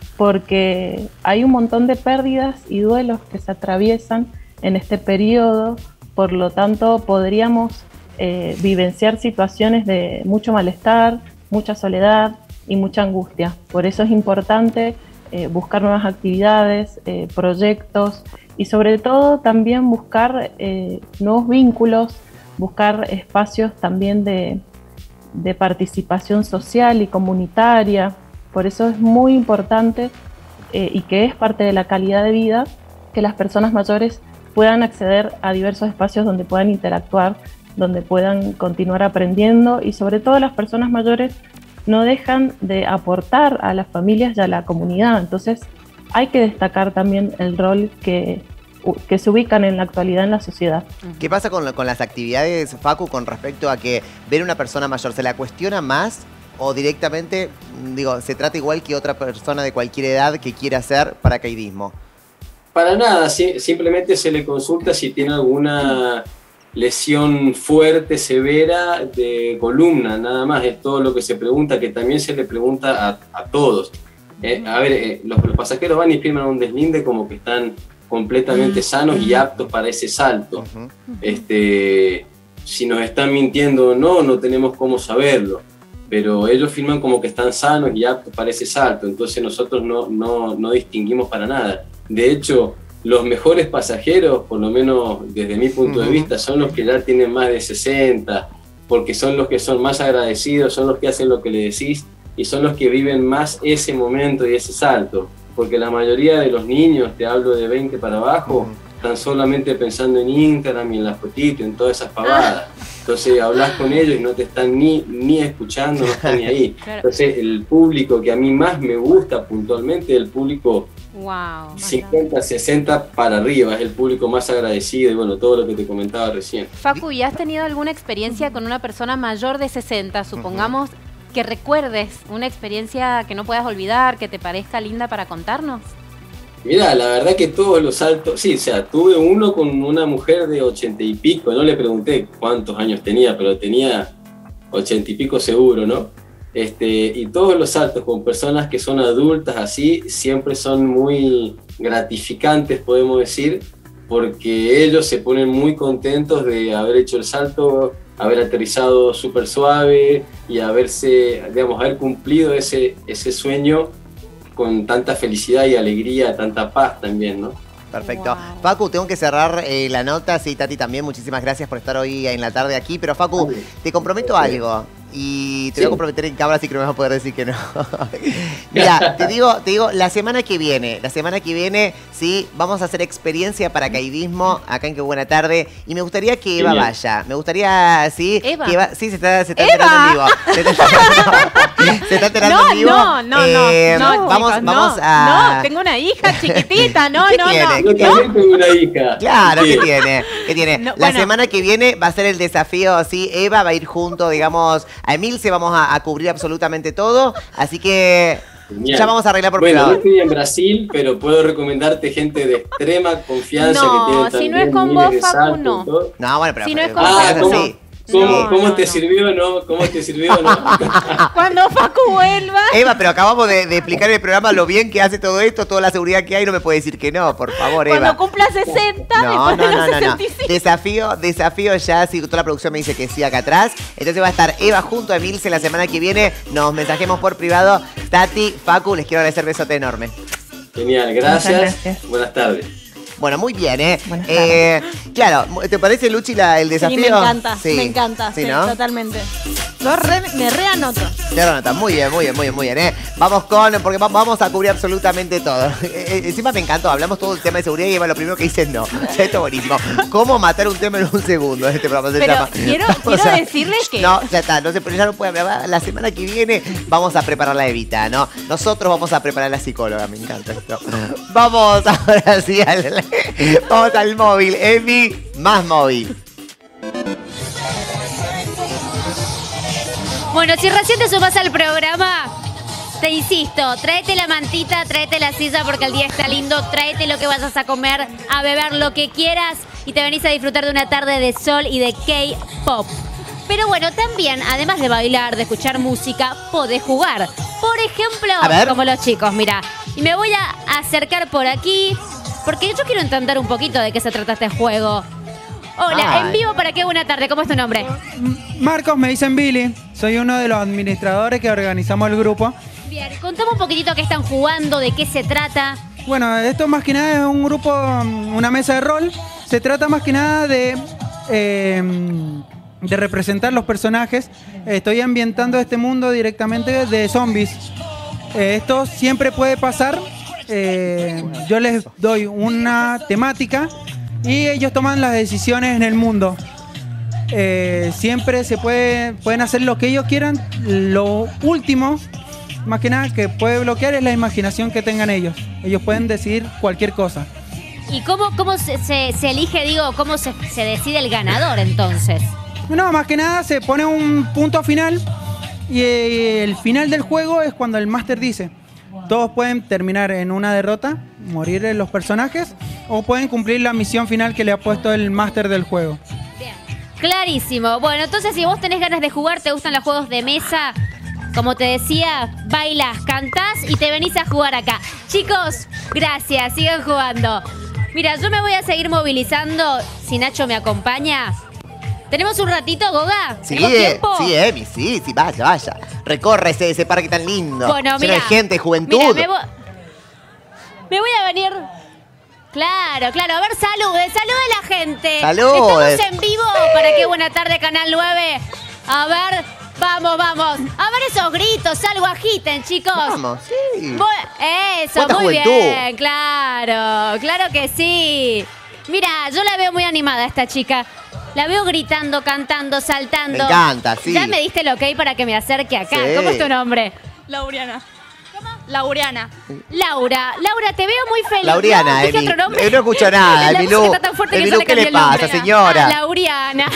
porque hay un montón de pérdidas y duelos que se atraviesan en este periodo, por lo tanto podríamos eh, vivenciar situaciones de mucho malestar, mucha soledad y mucha angustia. Por eso es importante eh, buscar nuevas actividades, eh, proyectos y sobre todo también buscar eh, nuevos vínculos, buscar espacios también de, de participación social y comunitaria. Por eso es muy importante eh, y que es parte de la calidad de vida que las personas mayores puedan acceder a diversos espacios donde puedan interactuar, donde puedan continuar aprendiendo y sobre todo las personas mayores no dejan de aportar a las familias y a la comunidad. Entonces hay que destacar también el rol que, que se ubican en la actualidad en la sociedad. ¿Qué pasa con, con las actividades, Facu, con respecto a que ver a una persona mayor, se la cuestiona más o directamente, digo, se trata igual que otra persona de cualquier edad que quiera hacer paracaidismo? Para nada, si- simplemente se le consulta si tiene alguna lesión fuerte, severa de columna, nada más, es todo lo que se pregunta, que también se le pregunta a, a todos. Eh, a ver, eh, los, los pasajeros van y firman un deslinde como que están completamente sanos y aptos para ese salto. Este, si nos están mintiendo o no, no tenemos cómo saberlo, pero ellos firman como que están sanos y aptos para ese salto, entonces nosotros no, no, no distinguimos para nada. De hecho, los mejores pasajeros, por lo menos desde mi punto de vista, son los que ya tienen más de sesenta, porque son los que son más agradecidos, son los que hacen lo que le decís y son los que viven más ese momento y ese salto, porque la mayoría de los niños, te hablo de veinte para abajo, están solamente pensando en Instagram y en las fotitos, en todas esas pavadas. Entonces hablas con ellos y no te están ni, ni escuchando, no están ni ahí. Claro. Entonces el público que a mí más me gusta puntualmente es el público Wow. cincuenta, sesenta para arriba, es el público más agradecido y bueno, todo lo que te comentaba recién. Facu, ¿y has tenido alguna experiencia con una persona mayor de sesenta? Supongamos que recuerdes una experiencia que no puedas olvidar, que te parezca linda para contarnos. Mira, la verdad que todos los saltos, sí, o sea, tuve uno con una mujer de ochenta y pico, no le pregunté cuántos años tenía, pero tenía ochenta y pico seguro, ¿no? Este, y todos los saltos con personas que son adultas así, siempre son muy gratificantes, podemos decir, porque ellos se ponen muy contentos de haber hecho el salto, haber aterrizado súper suave y haberse, digamos, haber cumplido ese, ese sueño con tanta felicidad y alegría, tanta paz también, ¿no? Perfecto. Wow. Facu, tengo que cerrar eh, la nota. Sí, Tati también, muchísimas gracias por estar hoy en la tarde aquí. Pero Facu, te comprometo algo. Y te sí. voy a comprometer en cámara, así que no me vas a poder decir que no. Mira, te digo, te digo, la semana que viene, la semana que viene, sí, vamos a hacer experiencia paracaidismo acá en Qué Buena Tarde. Y me gustaría que Eva Genial. vaya. Me gustaría, sí, Eva. que Eva, sí, se está, se está enterando en vivo. Se está enterando, se está enterando no, en vivo. No, no, eh, no, no, vamos, chicos, vamos no, a. No, tengo una hija chiquitita, no, ¿Qué no, tiene? no. ¿Qué Yo también tengo una hija. Claro, sí. ¿qué tiene? ¿Qué tiene? No, la bueno. semana que viene va a ser el desafío, sí, Eva va a ir junto, digamos, a Emilce, vamos a, a cubrir absolutamente todo, así que Genial. ya vamos a arreglar por Bueno, privado. no estoy en Brasil, pero puedo recomendarte gente de extrema confianza No, que tiene si también no es con miles vos, de Facu, saltos no. y todo. No, bueno, pero Si no es pero- con Ah, pero ¿cómo, sí. cómo, No, cómo no, te no. sirvió, no? ¿Cómo te sirvió, no? Cuando Facu vuelva. Eva, pero acabamos de, de explicar en el programa lo bien que hace todo esto, toda la seguridad que hay, no me puede decir que no, por favor, Eva. Cuando cumpla sesenta, No, después no, de no, los no, no. sesenta y cinco. Desafío, desafío ya, si toda la producción me dice que sí acá atrás. Entonces va a estar Eva junto a Emilce la semana que viene. Nos mensajemos por privado. Tati, Facu, les quiero agradecer, besote enorme. Genial, gracias. gracias. Buenas tardes. Bueno, muy bien, ¿eh? Buenas eh claro, ¿te parece, Luchi, la, el desafío? Sí, me encanta, Sí. me encanta, Sí, sí, ¿no? totalmente. Yo re- me reanoto. Te nota, muy bien, muy bien, muy bien, muy bien, ¿eh? Vamos con, porque va- vamos a cubrir absolutamente todo. Eh, Encima me encantó, hablamos todo del tema de seguridad y Eva lo primero que dice es no. Ya esto es buenísimo. ¿Cómo matar un tema en un segundo? Este programa se Pero llama. quiero, O quiero sea, decirles que. No, ya está, no se, ya no puede hablar. La semana que viene vamos a preparar la Evita, ¿no? Nosotros vamos a preparar la psicóloga, me encanta esto. Vamos ahora sí al, vamos al móvil, Emi, más móvil. Bueno, si recién te sumás al programa, te insisto, tráete la mantita, tráete la silla porque el día está lindo, tráete lo que vayas a comer, a beber lo que quieras y te venís a disfrutar de una tarde de sol y de K-pop. Pero bueno, también, además de bailar, de escuchar música, podés jugar. Por ejemplo, A ver. como los chicos, mira. Y me voy a acercar por aquí, porque yo quiero entender un poquito de qué se trata este juego. Hola, Ay. en vivo para Qué Buena Tarde, ¿cómo es tu nombre? Marcos, me dicen Billy. Soy uno de los administradores que organizamos el grupo. Bien, contame un poquitito qué están jugando, de qué se trata. Bueno, esto más que nada es un grupo, una mesa de rol. Se trata más que nada de, eh, de representar los personajes. Estoy ambientando este mundo directamente de zombies. Eh, esto siempre puede pasar. Eh, yo les doy una temática y ellos toman las decisiones en el mundo. Eh, siempre se puede, pueden hacer lo que ellos quieran. Lo último, más que nada, que puede bloquear es la imaginación que tengan ellos. Ellos pueden decidir cualquier cosa. ¿Y cómo, cómo se, se- se elige, digo, cómo se, se decide el ganador entonces? No, más que nada se pone un punto final y eh, el final del juego es cuando el máster dice. Todos pueden terminar en una derrota, morir en los personajes, o pueden cumplir la misión final que le ha puesto el máster del juego. Clarísimo. Bueno, entonces si vos tenés ganas de jugar, te gustan los juegos de mesa, como te decía, bailas, cantás y te venís a jugar acá. Chicos, gracias, sigan jugando. Mira, yo me voy a seguir movilizando, si Nacho me acompaña. ¿Tenemos un ratito, Goga? Sí, ¿Tenemos eh, tiempo? sí, Emi, sí, sí, vaya, vaya. Recorre ese, ese parque tan lindo. Bueno, lleno mira. de gente, juventud. Mira, me, vo- me voy a venir. Claro, claro. A ver, salude, salude a la gente. Salude. Estamos en vivo para Qué Buena Tarde, Canal nueve. A ver, vamos, vamos. A ver esos gritos, algo agiten, chicos. Vamos, sí. Bu- Eso, ¿Cuánta muy juventud? bien, claro, claro que sí. Mira, yo la veo muy animada esta chica. La veo gritando, cantando, saltando. Me encanta, sí. Ya me diste el ok para que me acerque acá. Sí. ¿Cómo es tu nombre? Lauriana. ¿Cómo? Lauriana. Laura, Laura, te veo muy feliz. Lauriana, no, dije Emi. otro nombre. Eh, no escucho nada, La Emilú. música está tan fuerte que Emilú, yo le ¿qué le cambié el nombre. pasa, señora? Ah, Lauriana.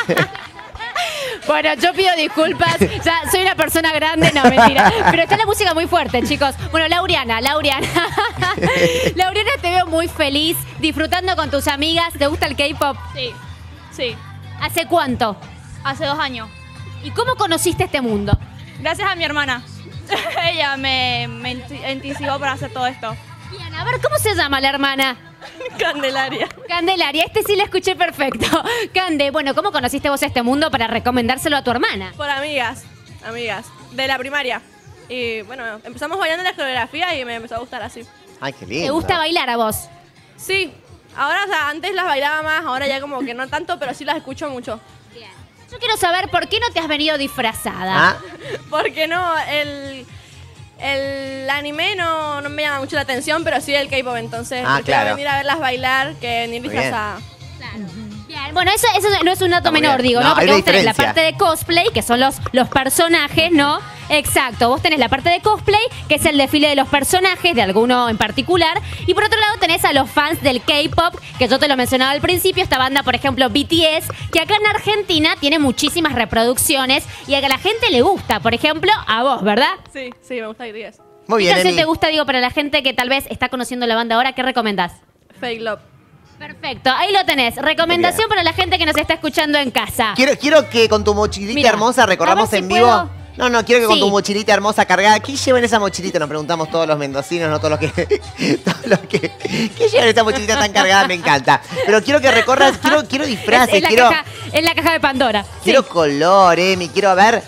Bueno, yo pido disculpas. Ya soy una persona grande, no, mentira. Pero está la música muy fuerte, chicos. Bueno, Lauriana, Lauriana. Lauriana, te veo muy feliz, disfrutando con tus amigas. ¿Te gusta el K-pop? Sí, sí. ¿Hace cuánto? Hace dos años. ¿Y cómo conociste este mundo? Gracias a mi hermana. Ella me, me incentivó para hacer todo esto. Bien, a ver, ¿cómo se llama la hermana? Candelaria. Candelaria, este sí lo escuché perfecto. Cande, bueno, ¿cómo conociste vos este mundo para recomendárselo a tu hermana? Por amigas, amigas, de la primaria. Y bueno, empezamos bailando la coreografía y me empezó a gustar así. Ay, qué lindo. ¿Te gusta bailar a vos? Sí, ahora, o sea, antes las bailaba más, ahora ya como que no tanto, pero sí las escucho mucho. Bien. Yo quiero saber por qué no te has venido disfrazada. ¿Ah? Porque no, el, el anime no, no me llama mucho la atención, pero sí el K-pop, entonces Ah, prefiero claro. venir a verlas bailar que venir Muy bien. disfrazada. Bien, bueno, eso, eso no es un dato Está muy menor, bien. digo, No, ¿no? Porque hay una vos tenés la diferencia. parte de cosplay, que son los, los personajes, ¿no? Exacto, vos tenés la parte de cosplay, que es el desfile de los personajes, de alguno en particular, y por otro lado tenés a los fans del K-pop, que yo te lo mencionaba al principio, esta banda, por ejemplo, B T S, que acá en Argentina tiene muchísimas reproducciones y a la gente le gusta, por ejemplo, a vos, ¿verdad? Sí, sí, me gusta B T S. Muy ¿Qué bien, canción Emi. te gusta, digo, para la gente que tal vez está conociendo la banda ahora? ¿Qué recomendás? Fake Love. Perfecto, ahí lo tenés. Recomendación para la gente que nos está escuchando en casa. Quiero, quiero que con tu mochilita Mira, hermosa recorramos a ver si en vivo. puedo. No, no, quiero que con Sí. tu mochilita hermosa cargada. ¿Qué lleva en esa mochilita? Nos preguntamos todos los mendocinos, no todos los que. todos los que ¿Qué lleva en esa mochilita tan cargada? Me encanta. Pero quiero que recorras, quiero, quiero disfraces, Es, es la quiero, caja, es la caja de Pandora. quiero color, Emi, quiero ver.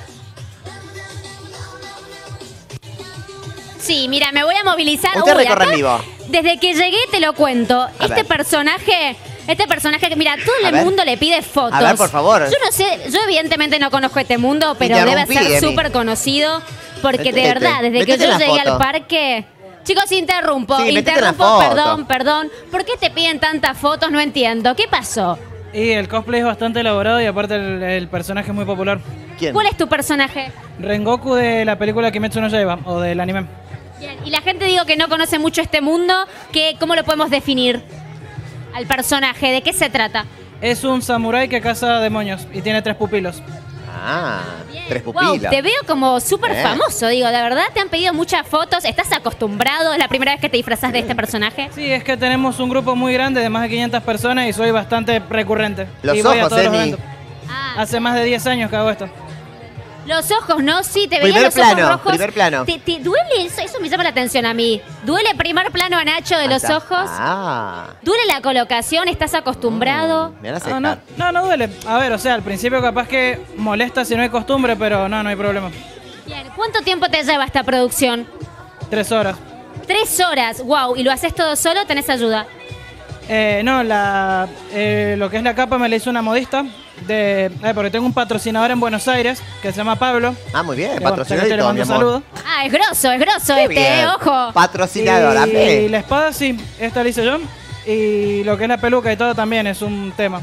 Sí, mira, me voy a movilizar. Usted Uy, recorre acá, en vivo. Desde que llegué te lo cuento. A este ver. personaje, este personaje que, mira, todo A el ver. mundo le pide fotos. A ver, por favor. Yo no sé, yo evidentemente no conozco este mundo, pero debe interrumpí, ser Emi. súper conocido. Porque de Metete, verdad, desde que metete yo en la llegué al foto. parque. Chicos, interrumpo, Sí, metete en la interrumpo, foto. perdón, perdón. ¿Por qué te piden tantas fotos? No entiendo. ¿Qué pasó? Y el cosplay es bastante elaborado y aparte el, el personaje es muy popular. ¿Quién? ¿Cuál es tu personaje? Rengoku de la película Kimetsu no Yaiba o del anime. Bien, y la gente digo que no conoce mucho este mundo, que, ¿cómo lo podemos definir al personaje? ¿De qué se trata? Es un samurái que caza demonios y tiene tres pupilos. Ah, tres Wow, pupilas. te veo como súper Bien. famoso, digo, de verdad te han pedido muchas fotos, ¿estás acostumbrado? ¿Es la primera vez que te disfrazas de este personaje? Sí, es que tenemos un grupo muy grande de más de quinientas personas y soy bastante recurrente. Los y voy a ojos, todos los Emi. eventos. Hace más de diez años que hago esto. Los ojos, ¿no? Sí, te veía Primer los ojos plano, rojos. primer plano. ¿Te, te duele eso? Eso me llama la atención a mí. ¿Duele primer plano a Nacho de los Anda. ojos? Ah, ¿Duele la colocación? ¿Estás acostumbrado? me van a Ah, no, aceptar. no, no duele. A ver, o sea, al principio capaz que molesta si no hay costumbre, pero no, no hay problema. Bien, ¿cuánto tiempo te lleva esta producción? Tres horas. Tres horas, wow. ¿Y lo haces todo solo o tenés ayuda? Eh, no, la, eh, lo que es la capa me la hizo una modista. De, eh, porque tengo un patrocinador en Buenos Aires que se llama Pablo. Ah, muy bien, Que, bueno, patrocinador y le todo, mando mi un amor. saludo. Ah, es grosso, es grosso Qué este, bien. eh, ojo. Patrocinador, Y amé. la espada sí, esta la hice yo. Y lo que es la peluca y todo también es un tema.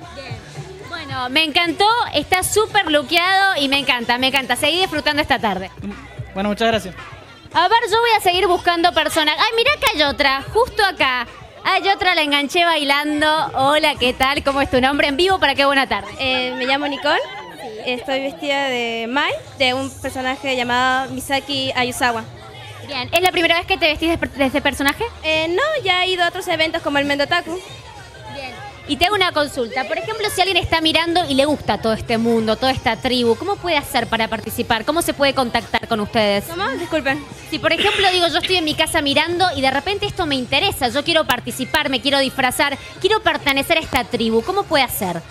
Bueno, me encantó, está súper luqueado y me encanta, me encanta. Seguí disfrutando esta tarde. Bueno, muchas gracias. A ver, yo voy a seguir buscando personas. Ay, mirá que hay otra, justo acá. Hay otra, la enganché bailando. Hola, ¿qué tal? ¿Cómo es tu nombre? En vivo, ¿para qué? Buena tarde. Eh, me llamo Nicole, estoy vestida de Mai, de un personaje llamado Misaki Ayusawa. Bien, ¿es la primera vez que te vestís de, de este personaje? Eh, no, ya he ido a otros eventos como el Mendotaku. Bien. Y te hago una consulta. Por ejemplo, si alguien está mirando y le gusta todo este mundo, toda esta tribu, ¿cómo puede hacer para participar? ¿Cómo se puede contactar con ustedes? ¿Cómo? Disculpen. Si, por ejemplo, digo, yo estoy en mi casa mirando y de repente esto me interesa, yo quiero participar, me quiero disfrazar, quiero pertenecer a esta tribu, ¿cómo puede hacer?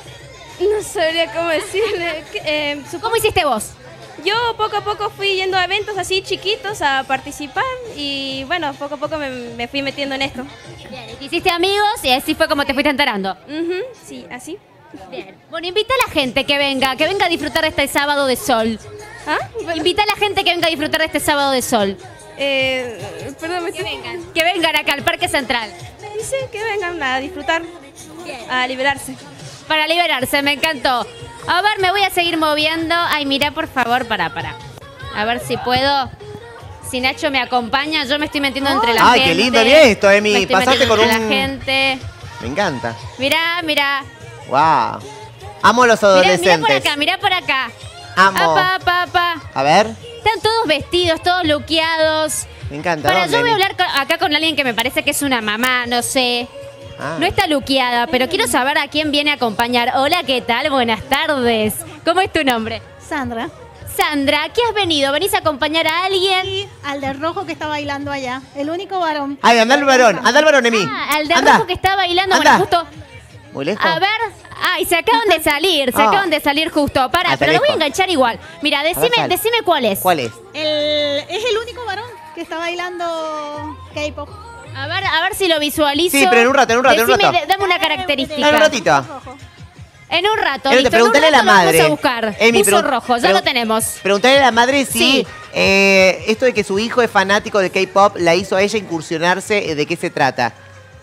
No sabría cómo decirle. Eh, ¿Cómo hiciste vos? Yo poco a poco fui yendo a eventos así chiquitos a participar y bueno, poco a poco me, me fui metiendo en esto. Bien, ¿te hiciste amigos y así fue como te fuiste enterando? Ujú, sí, así. Bien. Bueno, invita a la gente que venga, que venga a disfrutar de este sábado de sol. ¿Ah? Invita a la gente que venga a disfrutar de este sábado de sol. Eh, perdón, me Que vengan. Que vengan acá al Parque Central. Sí, que vengan a disfrutar, a liberarse. Para liberarse, me encantó. A ver, me voy a seguir moviendo. Ay, mira, por favor, para, para. A ver si puedo. Si Nacho me acompaña, yo me estoy metiendo entre la Ay, gente. qué lindo bien esto, Emi. Me estoy Pasaste metiendo con entre un- la gente. Me encanta. Mirá, mirá. Wow. Amo a los Mirá, adolescentes. mirá por acá, mirá por acá. Amo. Apa, apa, apa. A ver, Están todos vestidos, todos luqueados. me encanta. Para, ¿Dónde, yo voy a Emi? hablar con- acá con alguien que me parece que es una mamá, no sé. Ah. No está luqueada, pero quiero saber a quién viene a acompañar. Hola, ¿qué tal? Buenas tardes. ¿Cómo es tu nombre? Sandra. Sandra, ¿qué has venido? ¿Venís a acompañar a alguien? Sí, al de rojo que está bailando allá. El único varón. Ay, anda el varón, anda el varón, Emi. Ah, al de Anda. rojo que está bailando. Anda. Bueno, justo. Muy lejos. A ver. Ay, se acaban de salir, se Ah. acaban de salir justo. Pará, Hasta pero lo voy a lejos. enganchar igual. Mira, decime, sal. decime cuál es. ¿Cuál es? El, es el único varón que está bailando K-pop. A ver, a ver si lo visualizo. Sí, pero en un rato, en un rato, en un Decime, rato. de- dame una característica. En un ratito. En un rato, Emi, listo. pregúntale en un a la rato lo madre. vamos a buscar. Emi, Puso pregun- rojo, ya pregun- lo tenemos. Preguntarle a la madre si Sí. eh, esto de que su hijo es fanático de K-pop la hizo a ella incursionarse. eh, ¿De qué se trata?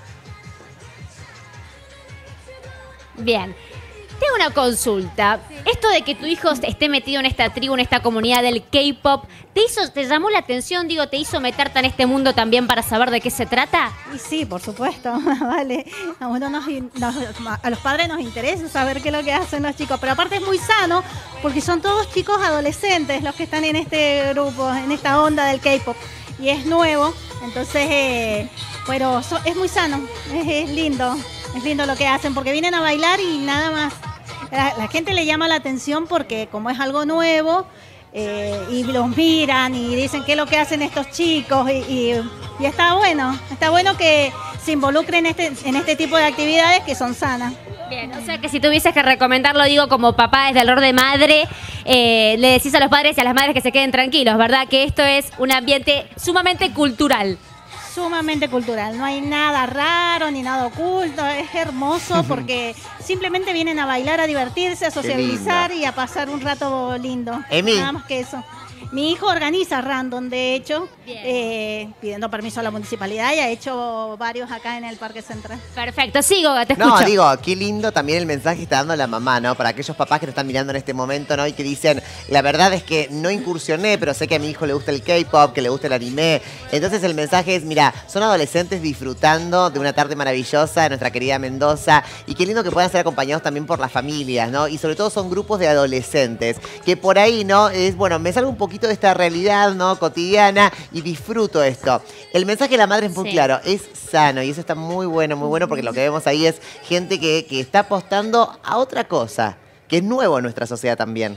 Bien. Tengo una consulta. Esto de que tu hijo esté metido en esta tribu, en esta comunidad del K-pop, ¿te hizo, te llamó la atención, digo, te hizo meterte en este mundo también para saber de qué se trata? Y sí, por supuesto, vale. A uno nos, in- nos- a los padres nos interesa saber qué es lo que hacen los chicos, pero aparte es muy sano porque son todos chicos adolescentes los que están en este grupo, en esta onda del K-pop y es nuevo, entonces, eh, pero so- es muy sano, es, es lindo, es lindo lo que hacen porque vienen a bailar y nada más. La, la gente le llama la atención porque como es algo nuevo. Eh, y los miran y dicen qué es lo que hacen estos chicos y, y- y está bueno, está bueno que se involucren en este, en este tipo de actividades que son sanas. Bien, o sea que si tuvieses que recomendarlo, digo, como papá desde el rol de madre, eh, le decís a los padres y a las madres que se queden tranquilos, ¿verdad? Que esto es un ambiente sumamente cultural. Sumamente cultural, no hay nada raro ni nada oculto, es hermoso porque simplemente vienen a bailar, a divertirse, a socializar y a pasar un rato lindo. Emi. Nada más que eso. Mi hijo organiza random, de hecho, eh, pidiendo permiso a la municipalidad y ha hecho varios acá en el Parque Central. Perfecto, sigo, te escucho. No, digo, qué lindo también el mensaje que está dando la mamá, ¿no? Para aquellos papás que nos están mirando en este momento, ¿no? Y que dicen, la verdad es que no incursioné, pero sé que a mi hijo le gusta el K-pop, que le gusta el anime. Entonces el mensaje es, mira, son adolescentes disfrutando de una tarde maravillosa de nuestra querida Mendoza. Y qué lindo que puedan ser acompañados también por las familias, ¿no? Y sobre todo son grupos de adolescentes, que por ahí, ¿no? Es, bueno, me salgo un poquito de esta realidad, ¿no? Cotidiana y disfruto esto. El mensaje de la madre es muy Sí. claro, es sano y eso está muy bueno, muy bueno porque lo que vemos ahí es gente que, que está apostando a otra cosa, que es nuevo en nuestra sociedad también.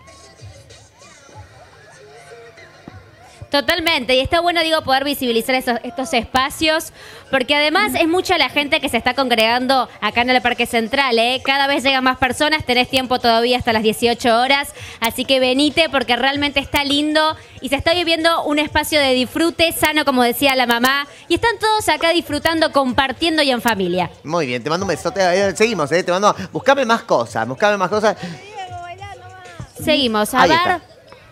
Totalmente, y está bueno, digo, poder visibilizar esos, estos espacios, porque además es mucha la gente que se está congregando acá en el Parque Central, ¿eh? Cada vez llegan más personas, tenés tiempo todavía hasta las dieciocho horas, así que venite porque realmente está lindo y se está viviendo un espacio de disfrute sano, como decía la mamá, y están todos acá disfrutando, compartiendo y en familia. Muy bien, te mando un besote. Eh, Seguimos, ¿eh? Te mando, buscame más cosas, buscame más cosas. Seguimos, a Ahí ver. está.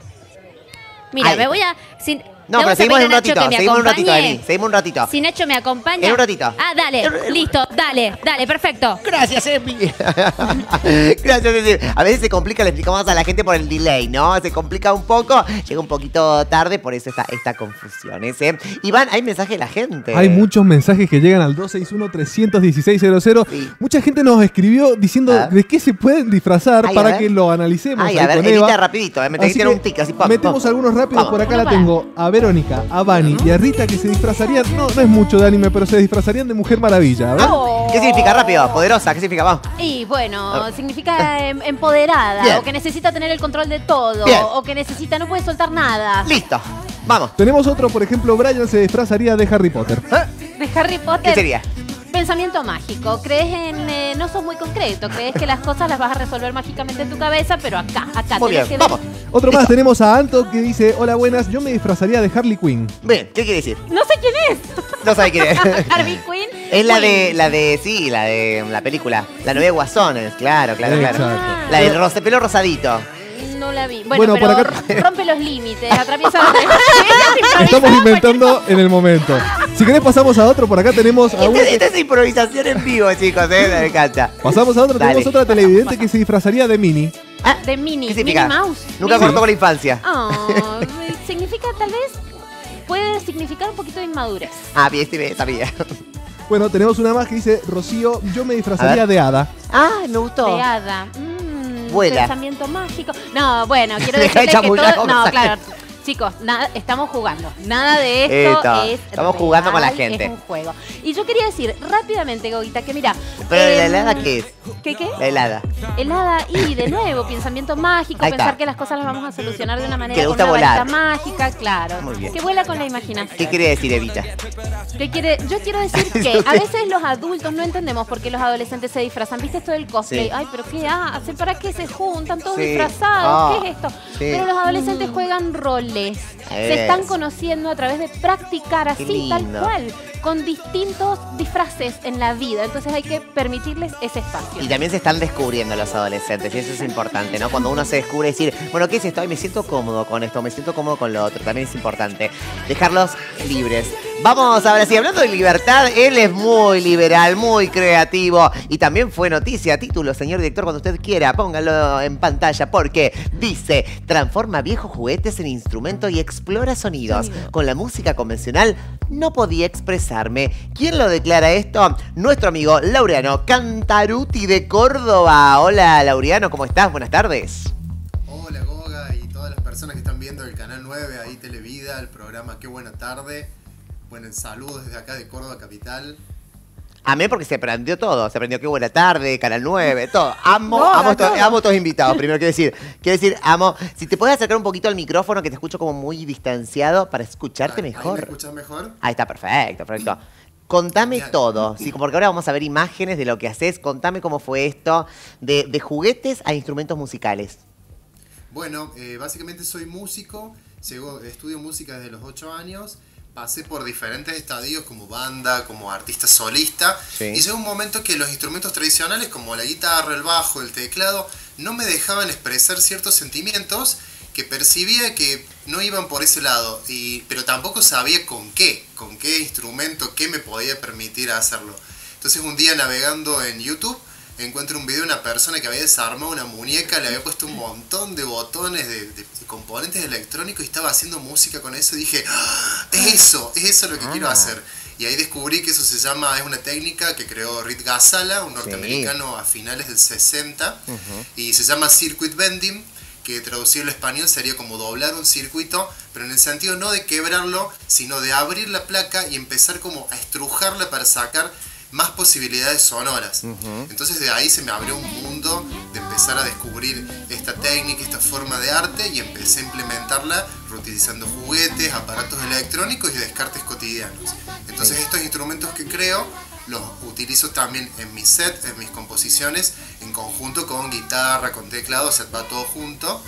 Mira, Ahí me está. voy a... sin- No, ¿le pero vamos a seguimos pedir en un a Nacho ratito, que me seguimos en un ratito, acompañe? Emi, seguimos un ratito. Si Nacho me acompaña. En un ratito. Ah, dale, listo, dale, dale, perfecto. Gracias, Emi. Gracias, Emi. A veces se complica, le explicamos a la gente por el delay, ¿no? Se complica un poco, llega un poquito tarde, por eso esta, esta confusión. ¿eh? Iván, hay mensaje de la gente. Hay muchos mensajes que llegan al dos seis uno, tres uno seis cero cero. Mucha gente nos escribió diciendo A ver. de qué se pueden disfrazar Ay, a para ver. que lo analicemos. Ay, ahí a ver, con evita Eva. rapidito, eh, me tenés Así que tirar que un tic, así, pam, metemos pam. algunos rápidos. Vamos. Por acá Uno la para. tengo a Verónica, a Vani y a Rita que se disfrazarían, no, no es mucho de anime, pero se disfrazarían de Mujer Maravilla. A ver. ¿Qué significa rápido? Poderosa, ¿qué significa? Vamos. Y bueno, significa em, empoderada, Bien. o que necesita tener el control de todo, Bien. o que necesita, no puede soltar nada. Listo, vamos. Tenemos otro, por ejemplo, Brian se disfrazaría de Harry Potter. De Harry Potter. ¿Qué sería? Pensamiento mágico. Crees en. eh, no sos muy concreto. Crees que las cosas las vas a resolver mágicamente en tu cabeza, pero acá, acá. Muy tenés bien, que ver- vamos. Otro más, tenemos a Anto que dice, hola buenas, yo me disfrazaría de Harley Quinn. Bien, ¿qué quiere decir? No sé quién es. No sabe quién es. Harvey Quinn. Es la Quinn. de, la de, sí, la de la película. La nueva Guasones, claro, claro, claro. Exacto. La del rosa, pelo rosadito. No la vi. Bueno, Bueno, por pero acá- r- rompe los límites, atraviesa los Estamos inventando en el momento. Si querés pasamos a otro, por acá tenemos a uno Esta, que- esta es improvisación en vivo, chicos, eh, me encanta. Pasamos a otro, Dale. tenemos otra televidente que se disfrazaría de Minnie. De Minnie. ¿Qué significa? Minnie Mouse. Nunca Minnie- cortó con la infancia. Ah, significa tal vez. Puede significar un poquito de inmadurez. Ah, bien, sí, sabía. Bueno, tenemos una más que dice, Rocío, yo me A disfrazaría ver. de hada. Ah, me gustó. De hada. Mm, Vuela. Pensamiento mágico. No, bueno, quiero Deja de decirte que chamullar, todo. vamos No, a- claro. Chicos, nada, estamos jugando. Nada de esto Esto, es estamos real, jugando con la gente. Es un juego. Y yo quería decir rápidamente, Goguita, que mira. Pero eh, la helada, ¿qué es? ¿Qué qué? La helada. Helada y de nuevo, pensamiento mágico, Ahí está. pensar que las cosas las vamos a solucionar de una manera Que le con gusta una volar. varita mágica, claro. Muy bien. Que vuela con la imaginación. ¿Qué quiere decir, Evita? ¿Qué quiere? Yo quiero decir que a veces los adultos no entendemos por qué los adolescentes se disfrazan. ¿Viste esto del cosplay? Sí. Ay, pero ¿qué hacen? ¿Para qué se juntan todos Sí. disfrazados? Ah, ¿Qué es esto? sí. Pero los adolescentes juegan roles. Se Es. están conociendo a través de practicar Qué así, tal lindo. cual, con distintos disfraces en la vida. Entonces hay que permitirles ese espacio. Y también se están descubriendo los adolescentes, y eso es importante, ¿no? Cuando uno se descubre decir, bueno, ¿qué es esto? Ay, me siento cómodo con esto, me siento cómodo con lo otro. También es importante dejarlos libres. Vamos ahora sí, hablando de libertad, él es muy liberal, muy creativo. Y también fue noticia, título, señor director, cuando usted quiera, póngalo en pantalla, porque dice, transforma viejos juguetes en instrumento y explora sonidos. Sonido. Con la música convencional no podía expresarme. ¿Quién lo declara esto? Nuestro amigo Laureano Cantaruti de Córdoba. Hola, Laureano, ¿cómo estás? Buenas tardes. Hola Goga y todas las personas que están viendo el Canal nueve, ahí Televida, el programa Qué Buena Tarde. Bueno, saludos desde acá de Córdoba Capital. Amé porque se prendió todo. Se prendió Qué Buena Tarde, Canal nueve, todo. Amo, No, amo, no, to- todo. amo todos invitados. Primero quiero decir, quiero decir, amo. Si te puedes acercar un poquito al micrófono, que te escucho como muy distanciado para escucharte ¿Ahí mejor. me escuchas mejor? Ahí está, perfecto, perfecto. Contame todo, sí, porque ahora vamos a ver imágenes de lo que haces. Contame cómo fue esto, de, de juguetes a instrumentos musicales. Bueno, eh, básicamente soy músico, llego, estudio música desde los ocho años, pasé por diferentes estadios como banda, como artista solista, Sí. y llegó un momento que los instrumentos tradicionales como la guitarra, el bajo, el teclado, no me dejaban expresar ciertos sentimientos que percibía que no iban por ese lado, y, pero tampoco sabía con qué, con qué instrumento, qué me podía permitir hacerlo. Entonces un día navegando en YouTube, encuentro un video de una persona que había desarmado una muñeca, le había puesto un montón de botones, de, de- de componentes electrónicos y estaba haciendo música con eso. Y dije, ¡ah! es eso, es eso lo que Ah. quiero hacer. Y ahí descubrí que eso se llama, es una técnica que creó Rit Ghazala, un norteamericano a finales del sesenta, y se llama circuit bending, que traducido al español sería como doblar un circuito, pero en el sentido no de quebrarlo, sino de abrir la placa y empezar como a estrujarla para sacar más posibilidades sonoras. Entonces de ahí se me abrió un mundo de empezar a descubrir esta técnica, esta forma de arte, y empecé a implementarla reutilizando juguetes, aparatos electrónicos y descartes cotidianos. Entonces estos instrumentos que creo los utilizo también en mi set, en mis composiciones, en conjunto con guitarra, con teclado, o sea, va todo junto.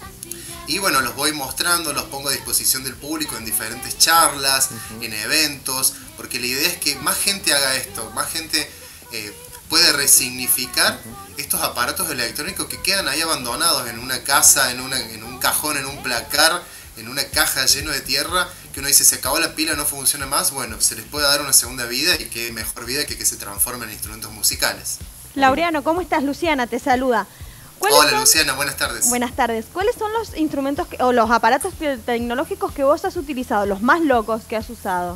Y bueno, los voy mostrando, los pongo a disposición del público en diferentes charlas, en eventos, porque la idea es que más gente haga esto, más gente eh, puede resignificar estos aparatos electrónicos que quedan ahí abandonados en una casa, en, una, en un cajón, en un placar, en una caja lleno de tierra, que uno dice, se acabó la pila, no funciona más. Bueno, se les puede dar una segunda vida, y qué mejor vida que que se transformen en instrumentos musicales. Laureano, ¿cómo estás? Luciana te saluda. ¿Cuáles Hola son- Luciana, buenas tardes. Buenas tardes. ¿Cuáles son los instrumentos que- o los aparatos te- tecnológicos que vos has utilizado, los más locos que has usado?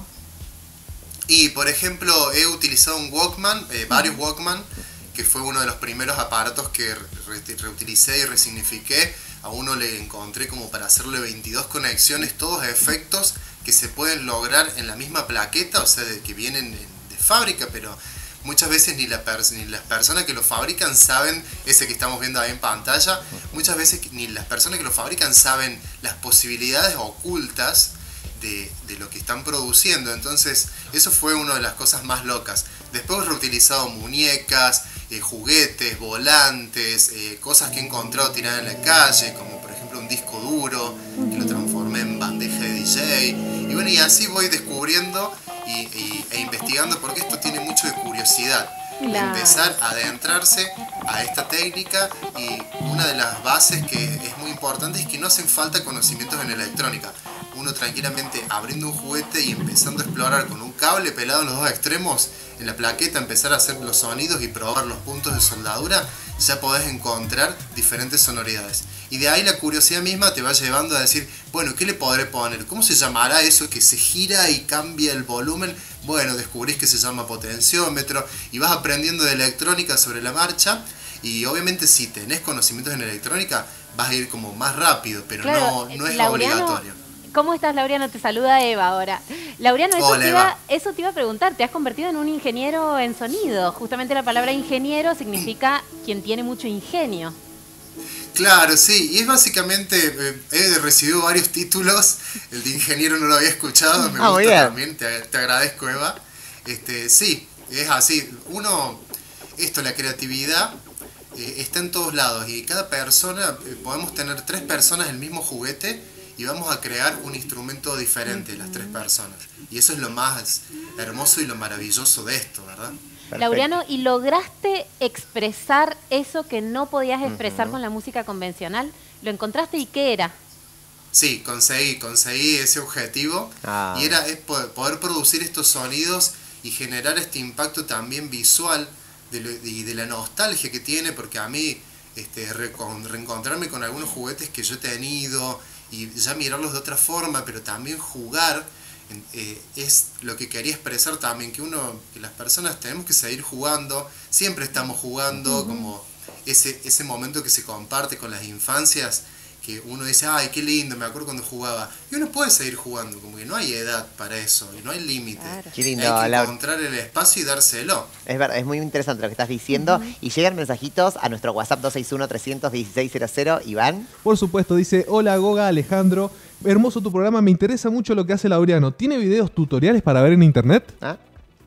Y por ejemplo, he utilizado un Walkman, eh, varios Walkman, que fue uno de los primeros aparatos que re- reutilicé y resignifiqué. A uno le encontré como para hacerle veintidós conexiones, todos efectos que se pueden lograr en la misma plaqueta, o sea, de, que vienen de, de fábrica, pero muchas veces ni, la pers- ni las personas que lo fabrican saben, ese que estamos viendo ahí en pantalla, muchas veces ni las personas que lo fabrican saben las posibilidades ocultas de, de lo que están produciendo. Entonces eso fue una de las cosas más locas. Después he reutilizado muñecas, eh, juguetes, volantes, eh, cosas que he encontrado tiradas en la calle, como por ejemplo un disco duro que lo transformé en bandeja de D J. Y bueno, y así voy descubriendo y, y- e investigando, porque esto tiene mucho de curiosidad. De Claro. empezar a adentrarse a esta técnica, y una de las bases que es muy importante es que no hacen falta conocimientos en electrónica. Uno tranquilamente abriendo un juguete y empezando a explorar con un cable pelado en los dos extremos en la plaqueta, empezar a hacer los sonidos y probar los puntos de soldadura, ya podés encontrar diferentes sonoridades. Y de ahí la curiosidad misma te va llevando a decir, bueno, ¿qué le podré poner? ¿Cómo se llamará eso que se gira y cambia el volumen? Bueno, descubrís que se llama potenciómetro, y vas aprendiendo de electrónica sobre la marcha. Y obviamente si tenés conocimientos en electrónica vas a ir como más rápido, pero Claro, no, no es Laureano, obligatorio. ¿Cómo estás, Laureano? Te saluda Eva ahora. Laureano, eso, Hola, te iba, Eva. eso te iba a preguntar. Te has convertido en un ingeniero en sonido. Justamente la palabra ingeniero significa quien tiene mucho ingenio. Claro, sí, y es básicamente, eh, he recibido varios títulos, el de ingeniero no lo había escuchado, me Ah, muy gusta bien. también, te, te agradezco, Eva. Este, sí, es así, uno, esto, la creatividad eh, está en todos lados y cada persona, eh, podemos tener tres personas el mismo juguete y vamos a crear un instrumento diferente, las tres personas. Y eso es lo más hermoso y lo maravilloso de esto, ¿verdad? Laureano, ¿y lograste expresar eso que no podías expresar Ujú. con la música convencional? ¿Lo encontraste y qué era? Sí, conseguí, conseguí ese objetivo Ah. y era es po- poder producir estos sonidos y generar este impacto también visual de lo- y de la nostalgia que tiene, porque a mí este, recon- reencontrarme con algunos juguetes que yo he tenido y ya mirarlos de otra forma, pero también jugar, en- eh, es lo que quería expresar también, que uno, que las personas tenemos que seguir jugando, siempre estamos jugando, Ujú. como ese, ese momento que se comparte con las infancias, que uno dice, ay, qué lindo, me acuerdo cuando jugaba. Y uno puede seguir jugando, como que no hay edad para eso, y no hay límite. Qué lindo, Hay que Laura. encontrar el espacio y dárselo. Es verdad, es muy interesante lo que estás diciendo. Y llegan mensajitos a nuestro WhatsApp dos seis uno, tres uno seis, cero cero. Iván. Por supuesto, dice, hola Goga, Alejandro, hermoso tu programa, me interesa mucho lo que hace Laureano. ¿Tiene videos tutoriales para ver en internet? ¿Ah?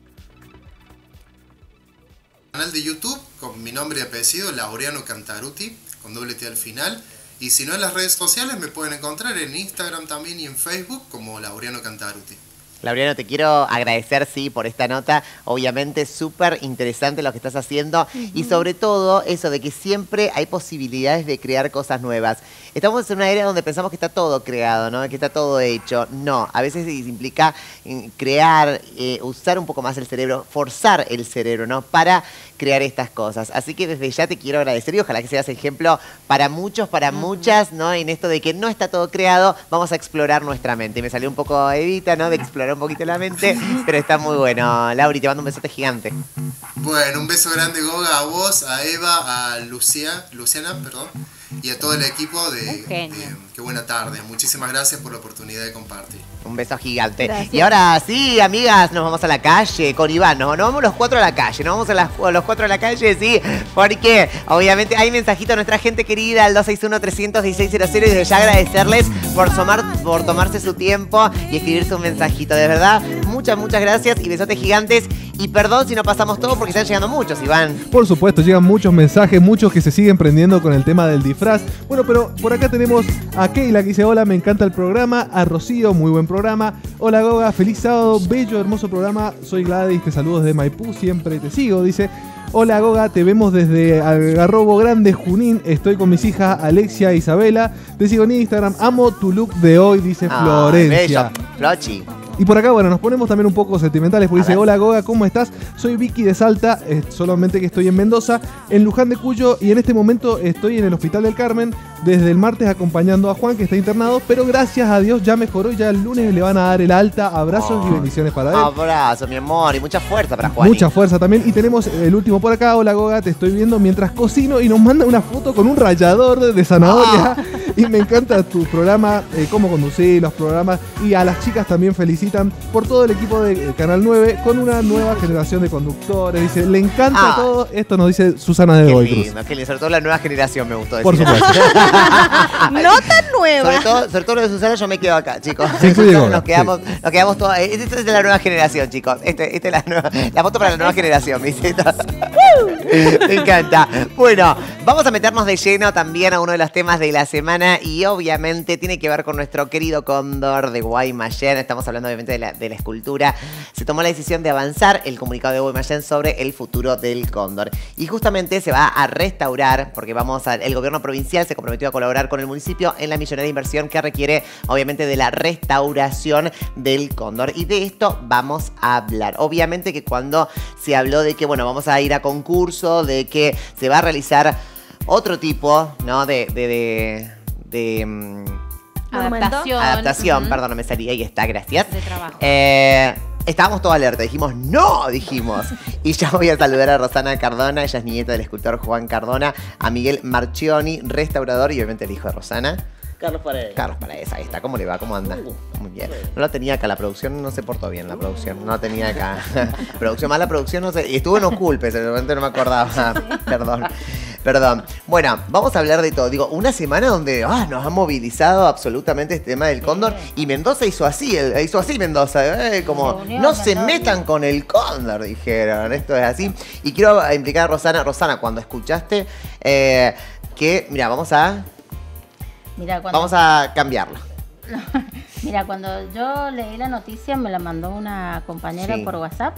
Canal de YouTube con mi nombre y apellido, Laureano Cantaruti, con doble T al final. Y si no, en las redes sociales me pueden encontrar en Instagram también y en Facebook como Laureano Cantaruti. Laureano, te quiero agradecer, sí, por esta nota. Obviamente, súper interesante lo que estás haciendo. Y sobre todo, eso de que siempre hay posibilidades de crear cosas nuevas. Estamos en una era donde pensamos que está todo creado, ¿no? Que está todo hecho. No, a veces implica eh, crear, eh, usar un poco más el cerebro, forzar el cerebro, ¿no? Para crear estas cosas. Así que desde ya te quiero agradecer y ojalá que seas ejemplo para muchos, para muchas, ¿no? En esto de que no está todo creado, vamos a explorar nuestra mente. Me salió un poco Evita, ¿no? De explorar un poquito la mente, pero está muy bueno. Lauri, te mando un besote gigante. Bueno, un beso grande, Goga, a vos, a Eva, a Lucia, Luciana, perdón, y a todo el equipo de, de Qué Buena Tarde. Muchísimas gracias por la oportunidad de compartir. Un beso gigante. Gracias. Y ahora sí, amigas, nos vamos a la calle con Iván. Nos, nos vamos los cuatro a la calle. Nos vamos a, las- a los cuatro a la calle, sí. Porque obviamente hay mensajito a nuestra gente querida al dos seis uno, tres uno seis, cero cero. Y desde ya agradecerles por, tomar, por tomarse su tiempo y escribir su mensajito. De verdad, muchas, muchas gracias y besotes gigantes. Y perdón si no pasamos todo porque están llegando muchos, Iván. Por supuesto, llegan muchos mensajes, muchos que se siguen prendiendo con el tema del disfraz. Bueno, pero por acá tenemos a Keila que dice, hola, me encanta el programa. A Rocío, muy buen programa. Hola Goga, feliz sábado, bello, hermoso programa. Soy Gladys, te saludo desde Maipú, siempre te sigo. Dice, hola Goga, te vemos desde Algarrobo Grande, Junín. Estoy con mis hijas Alexia e Isabela. Te sigo en Instagram, amo tu look de hoy, dice Ah, Florencia. bello, Flochi. Y por acá, bueno, nos ponemos también un poco sentimentales porque A dice, ver. hola Goga, ¿cómo estás? Soy Vicky de Salta, eh, solamente que estoy en Mendoza, en Luján de Cuyo y en este momento estoy en el Hospital del Carmen desde el martes acompañando a Juan que está internado, pero gracias a Dios ya mejoró y ya el lunes le van a dar el alta. Abrazos y bendiciones para él. Abrazo, mi amor, y mucha fuerza para Juan. Mucha fuerza también. Y tenemos el último por acá. Hola Goga, te estoy viendo mientras cocino y nos manda una foto con un rallador de, de zanahoria. Y me encanta tu programa, eh, cómo conducir los programas. Y a las chicas también felicitan por todo el equipo de eh, Canal nueve con una nueva generación de conductores. Dice, le encanta Ah. todo. Esto nos dice Susana de Qué Goy Cruz. lindo, qué lindo. Sobre todo la nueva generación me gustó decir. Por supuesto. No tan nueva. Sobre todo, sobre todo lo de Susana, yo me quedo acá, chicos. Se incluye Goga, nos quedamos, nos quedamos todos. eh, Esta es de la nueva generación, chicos. Este, esta es la nueva, la foto para la nueva generación, ¿me dice? Me encanta. Bueno, vamos a meternos de lleno también a uno de los temas de la semana y obviamente tiene que ver con nuestro querido cóndor de Guaymallén. Estamos hablando obviamente de la, de la escultura. Se tomó la decisión de avanzar el comunicado de Guaymallén sobre el futuro del cóndor. Y justamente se va a restaurar, porque vamos a, el gobierno provincial se comprometió a colaborar con el municipio en la millonaria inversión que requiere obviamente de la restauración del cóndor. Y de esto vamos a hablar. Obviamente que cuando se habló de que, bueno, vamos a ir a concurso, de que se va a realizar otro tipo, ¿no? De... de, de, de, mm, Adaptación. adaptación, Ujú. perdón, no me salía, ahí está, gracias. De trabajo. Eh, estábamos todos alerta, dijimos, ¡no! Dijimos. Y ya voy a saludar a Rosana Cardona, ella es nieta del escultor Juan Cardona, a Miguel Marchioni, restaurador y obviamente el hijo de Rosana. Carlos Paredes. Carlos Paredes, ahí está. ¿Cómo le va? ¿Cómo anda? Muy bien. No la tenía acá, la producción no se portó bien, la producción. No la tenía acá. Producción, más la producción no sé. Y estuvo en Oculpes, en el momento no me acordaba. Perdón. Perdón. Bueno, vamos a hablar de todo. Digo, una semana donde ah, nos ha movilizado absolutamente este tema del cóndor. Y Mendoza hizo así, el- hizo así Mendoza. eh, como, Se unió no se Mendoza. metan con el cóndor, dijeron. Esto es así. Y quiero implicar a Rosana. Rosana, cuando escuchaste eh, que, mira, vamos a... Mira, cuando, Vamos a cambiarlo. mira, cuando yo leí la noticia, me la mandó una compañera Sí. por WhatsApp.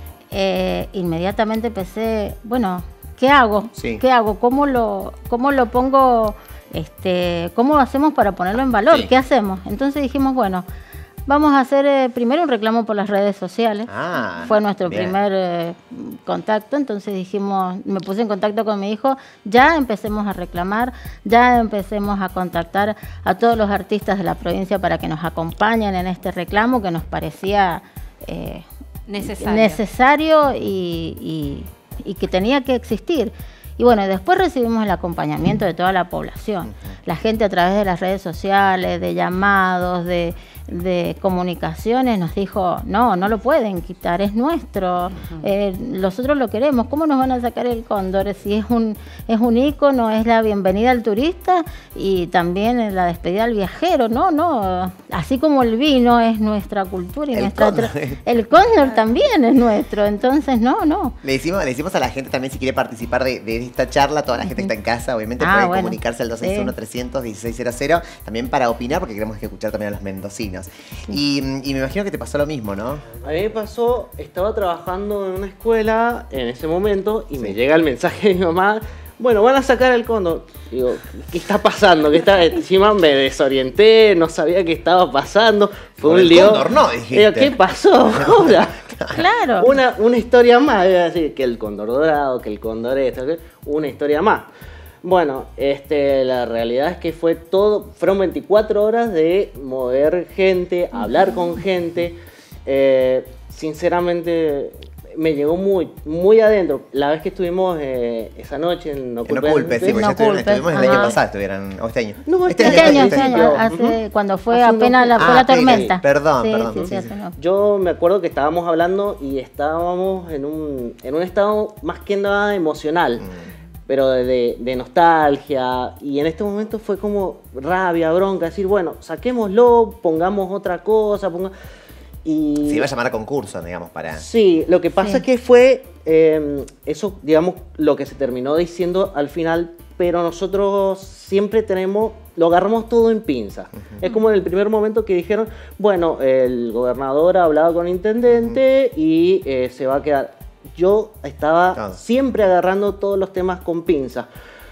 eh, inmediatamente empecé, bueno, ¿qué hago? Sí. ¿Qué hago? ¿Cómo lo, cómo lo pongo? Este, ¿cómo hacemos para ponerlo en valor? Sí. ¿Qué hacemos? Entonces dijimos, bueno, vamos a hacer eh, primero un reclamo por las redes sociales. Ah, Fue nuestro bien. primer eh, contacto, entonces dijimos, me puse en contacto con mi hijo, ya empecemos a reclamar, ya empecemos a contactar a todos los artistas de la provincia para que nos acompañen en este reclamo que nos parecía eh, Necesario. necesario y, y- y que tenía que existir. Y bueno, después recibimos el acompañamiento de toda la población. La gente a través de las redes sociales, de llamados, de, de comunicaciones, nos dijo, no, no lo pueden quitar, es nuestro, eh, nosotros lo queremos. ¿Cómo nos van a sacar el cóndor? Si es un, es un ícono, es la bienvenida al turista y también la despedida al viajero. No, no, así como el vino es nuestra cultura y El nuestra... cóndor. tra- El cóndor también es nuestro, entonces no, no. Le decimos, le decimos a la gente también si quiere participar de, de esta charla, toda la gente que está en casa, obviamente Ah, puede bueno. comunicarse al dos seis uno, trescientos, dieciséis cero cero, también para opinar, porque queremos que escuchar también a los mendocinos. Y, y me imagino que te pasó lo mismo, ¿no? A mí me pasó, estaba trabajando en una escuela en ese momento y me llega el mensaje de mi mamá. Bueno, van a sacar el cóndor. Digo, ¿qué está pasando? ¿Qué está? Encima me desorienté, no sabía qué estaba pasando. Fue Con un el lío. cóndor no, dijiste. Digo, ¿qué pasó ahora? Claro. Una, una historia más, iba a decir que el cóndor dorado, que el cóndor esto, que- una historia más. Bueno, este, la realidad es que fue todo, fueron veinticuatro horas de mover gente, hablar con gente. Eh, sinceramente, me llegó muy, muy adentro. La vez que estuvimos eh, esa noche en En Oculpe. Oculpe, sí, porque ya estuvieron, estuvimos el año ajá. pasado, estuvieron, o este año. No, Este año, este año, hace, cuando fue Hace unos- apenas la, fue Ah, la ok, tormenta. perdón, Sí, perdón, sí, sí, sí, sí. hace unos- Yo me acuerdo que estábamos hablando y estábamos en un, en un estado más que nada emocional, pero de, de nostalgia. Y en este momento fue como rabia, bronca, decir, bueno, saquémoslo, pongamos otra cosa. Ponga... Y... Se iba a llamar a concurso, digamos, para... Sí, lo que pasa Sí. es que fue eh, eso, digamos, lo que se terminó diciendo al final, pero nosotros siempre tenemos, lo agarramos todo en pinza. Es como en el primer momento que dijeron, bueno, el gobernador ha hablado con el intendente y eh, se va a quedar. Yo estaba siempre agarrando todos los temas con pinza.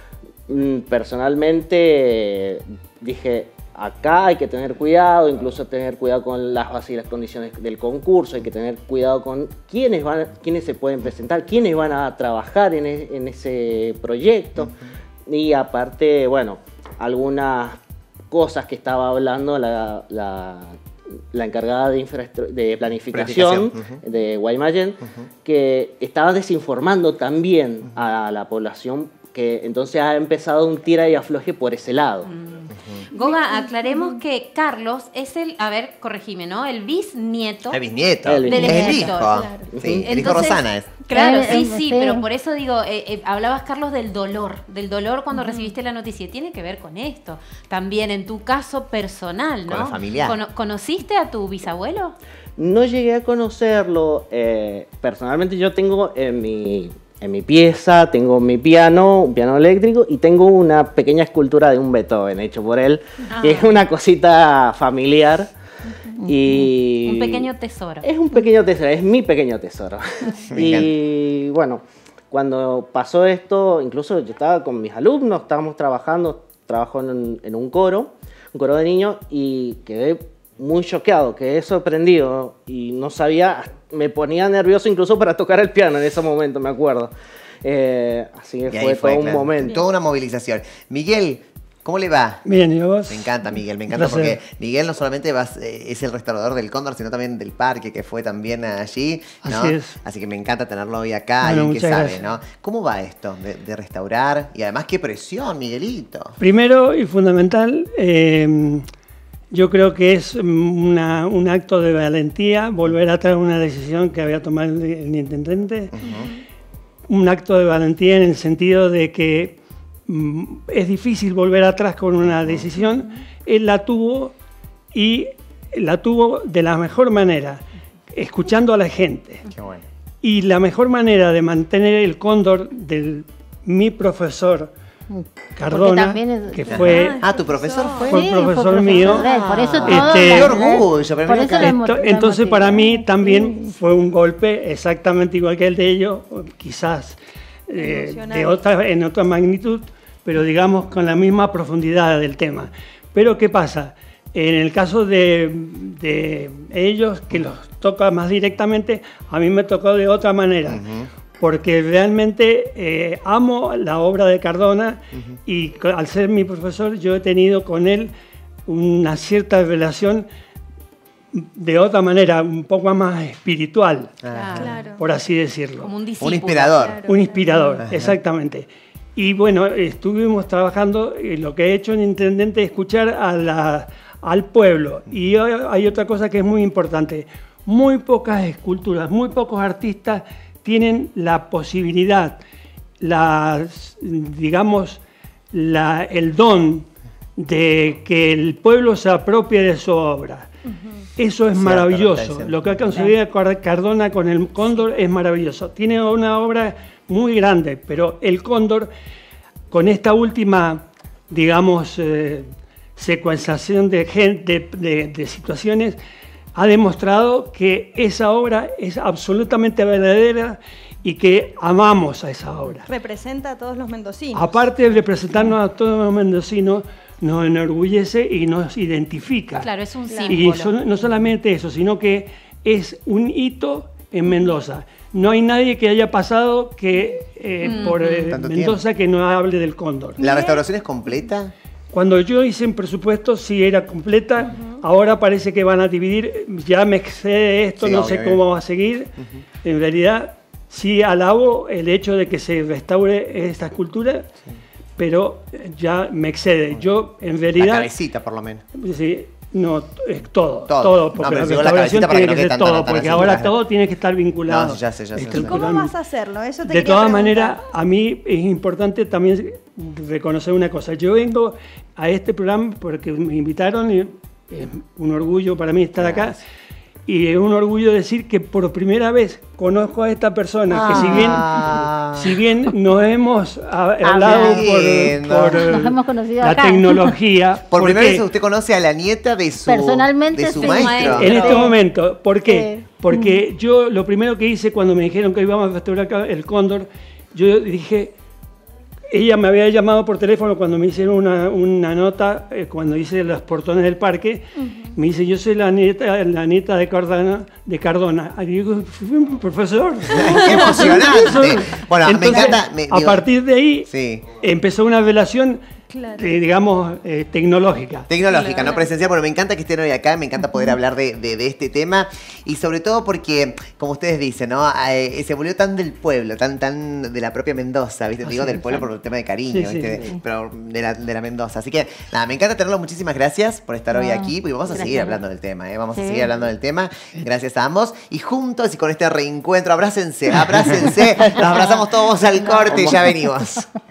Mm, Personalmente eh, dije, acá hay que tener cuidado, incluso tener cuidado con las bases y las condiciones del concurso, hay que tener cuidado con quiénes van, quiénes se pueden presentar, quiénes van a trabajar en, e- en ese proyecto. Y aparte, bueno, algunas cosas que estaba hablando la, la, la encargada de, infraestru- de planificación, Planificación, de Guaymallén, que estaba desinformando también a la población, que entonces ha empezado un tira y afloje por ese lado. Goga, aclaremos que Carlos es el, a ver, corregime, ¿no? El bisnieto. El bisnieto. El del bisnieto. El escritor. hijo. Claro. Sí, el hijo Entonces, Rosana es. Claro, Eh, sí, eh, sí, sí. pero por eso digo, eh, eh, hablabas, Carlos, del dolor, del dolor cuando recibiste la noticia. Tiene que ver con esto. También en tu caso personal, ¿no? Con lo familiar. Cono- ¿Conociste a tu bisabuelo? No llegué a conocerlo. eh, personalmente yo tengo en mi, en mi pieza, tengo mi piano, un piano eléctrico, y tengo una pequeña escultura de un Beethoven hecho por él, que es una cosita familiar. Y Un pequeño tesoro. Es un pequeño tesoro, es mi pequeño tesoro. Me Y bueno, cuando pasó esto, incluso yo estaba con mis alumnos, estábamos trabajando, trabajo en un, en un coro, un coro de niños, y quedé muy choqueado, quedé sorprendido y no sabía, me ponía nervioso incluso para tocar el piano en ese momento, me acuerdo. Eh, así que Y fue ahí fue, todo un claro, momento. toda una movilización. Miguel, ¿Cómo le va? Bien, ¿y vos? Me encanta, Miguel, me encanta Placer. porque Miguel no solamente va, eh, es el restaurador del Cóndor, sino también del parque, que fue también allí, ¿no? Así es. Así que me encanta tenerlo hoy acá, Bueno, y que muchas sabe, gracias. ¿no? ¿Cómo va esto de, de restaurar? Y además, qué presión, Miguelito. Primero y fundamental, eh, yo creo que es una- un acto de valentía volver a traer una decisión que había tomado el, el intendente. Un acto de valentía en el sentido de que mm, es difícil volver atrás con una decisión. Él la tuvo y la tuvo de la mejor manera, escuchando a la gente. Qué bueno. Y la mejor manera de mantener el cóndor de mi profesor Cardona, también es- que fue, Ah, ¿tu profesor fue? fue Sí, profesor fue profesor mío. de él, por eso todo Este, ¡Qué orgullo! Pero Por mira eso acá. lo hemos- Ento- Entonces para mí también fue un golpe exactamente igual que el de ellos, quizás eh, Emocional. de otra, en otra magnitud, pero digamos con la misma profundidad del tema. Pero ¿qué pasa? En el caso de, de ellos, que los toca más directamente, a mí me tocó de otra manera. Porque realmente eh, amo la obra de Cardona y co- al ser mi profesor yo he tenido con él una cierta relación de otra manera, un poco más espiritual, Claro. por así decirlo. Como un Un discípulo. inspirador. Un inspirador, Ajá. exactamente. Y bueno, estuvimos trabajando, y lo que he hecho en Intendente es escuchar a la, al pueblo. Y hay hay otra cosa que es muy importante. Muy pocas esculturas, muy pocos artistas tienen la posibilidad, las, digamos, la, el don de que el pueblo se apropie de su obra. Eso es Cierto, maravilloso. lo que está Lo que ha conseguido Car- Cardona con el Cóndor es maravilloso. Tiene una obra muy grande, pero el Cóndor, con esta última, digamos, eh, secuenciación de, gen- de, de- de situaciones, ha demostrado que esa obra es absolutamente verdadera y que amamos a esa obra. Representa a todos los mendocinos. Aparte de presentarnos a todos los mendocinos, nos enorgullece y nos identifica. Claro, es un Y símbolo. so- no solamente eso, sino que es un hito en Mendoza. No hay nadie que haya pasado que eh, Mm. por eh, Tanto Mendoza que no hable del Cóndor. ¿La restauración es completa? Cuando yo hice en presupuesto sí era completa, ahora parece que van a dividir, ya me excede esto, Sí, no obvio, sé obvio. cómo va a seguir. En realidad sí alabo el hecho de que se restaure esta escultura, pero ya me excede. Yo en La realidad... cabecita, por lo menos. Sí, no, es todo, Todo. todo, No, porque pero la digo la restauración cabecita para tiene que no que quede ser tan- tan- todo, tan porque así, ahora claro. todo tiene que estar vinculado. No, sí, ya sé, ya sé, ya sé. ¿Y cómo vas a hacerlo? Eso te De quería todas preguntar. maneras, a mí es importante también reconocer una cosa. Yo vengo a este programa porque me invitaron y es un orgullo para mí estar acá. Y es un orgullo decir que por primera vez conozco a esta persona, que si bien, si bien nos hemos a- hablado por, lindo. por, eh, Nos hemos conocido la acá. tecnología. Por primera porque vez usted conoce a la nieta de su, Personalmente, de su sí. maestro. en este momento, ¿por qué? Sí. Porque yo lo primero que hice cuando me dijeron que íbamos a restaurar acá el Cóndor, yo dije, ella me había llamado por teléfono cuando me hicieron una, una nota, eh, cuando hice los portones del parque, me dice, yo soy la nieta, la nieta de Cardona, de Cardona. Y digo, "Fui un profesor. ¡Qué emocionante! Bueno, me Entonces, encanta. me- a digo- partir de ahí Sí. empezó una relación, Claro. eh, digamos, eh, tecnológica. Tecnológica, no presencial, pero me encanta que estén hoy acá, me encanta poder hablar de, de- de este tema y sobre todo porque, como ustedes dicen, ¿no? Eh, se volvió tan del pueblo, tan tan de la propia Mendoza, ¿viste? Digo Así del es. pueblo por el tema de cariño, Sí, sí, ¿viste? sí. Pero de la, de la Mendoza. Así que, nada, me encanta tenerlo. Muchísimas gracias por estar hoy No, aquí y vamos a seguir gracias. hablando del tema, ¿eh? Vamos a Sí. seguir hablando del tema. Gracias a ambos. Y juntos y con este reencuentro, abrácense, abrácense, nos abrazamos todos al corte y ya venimos.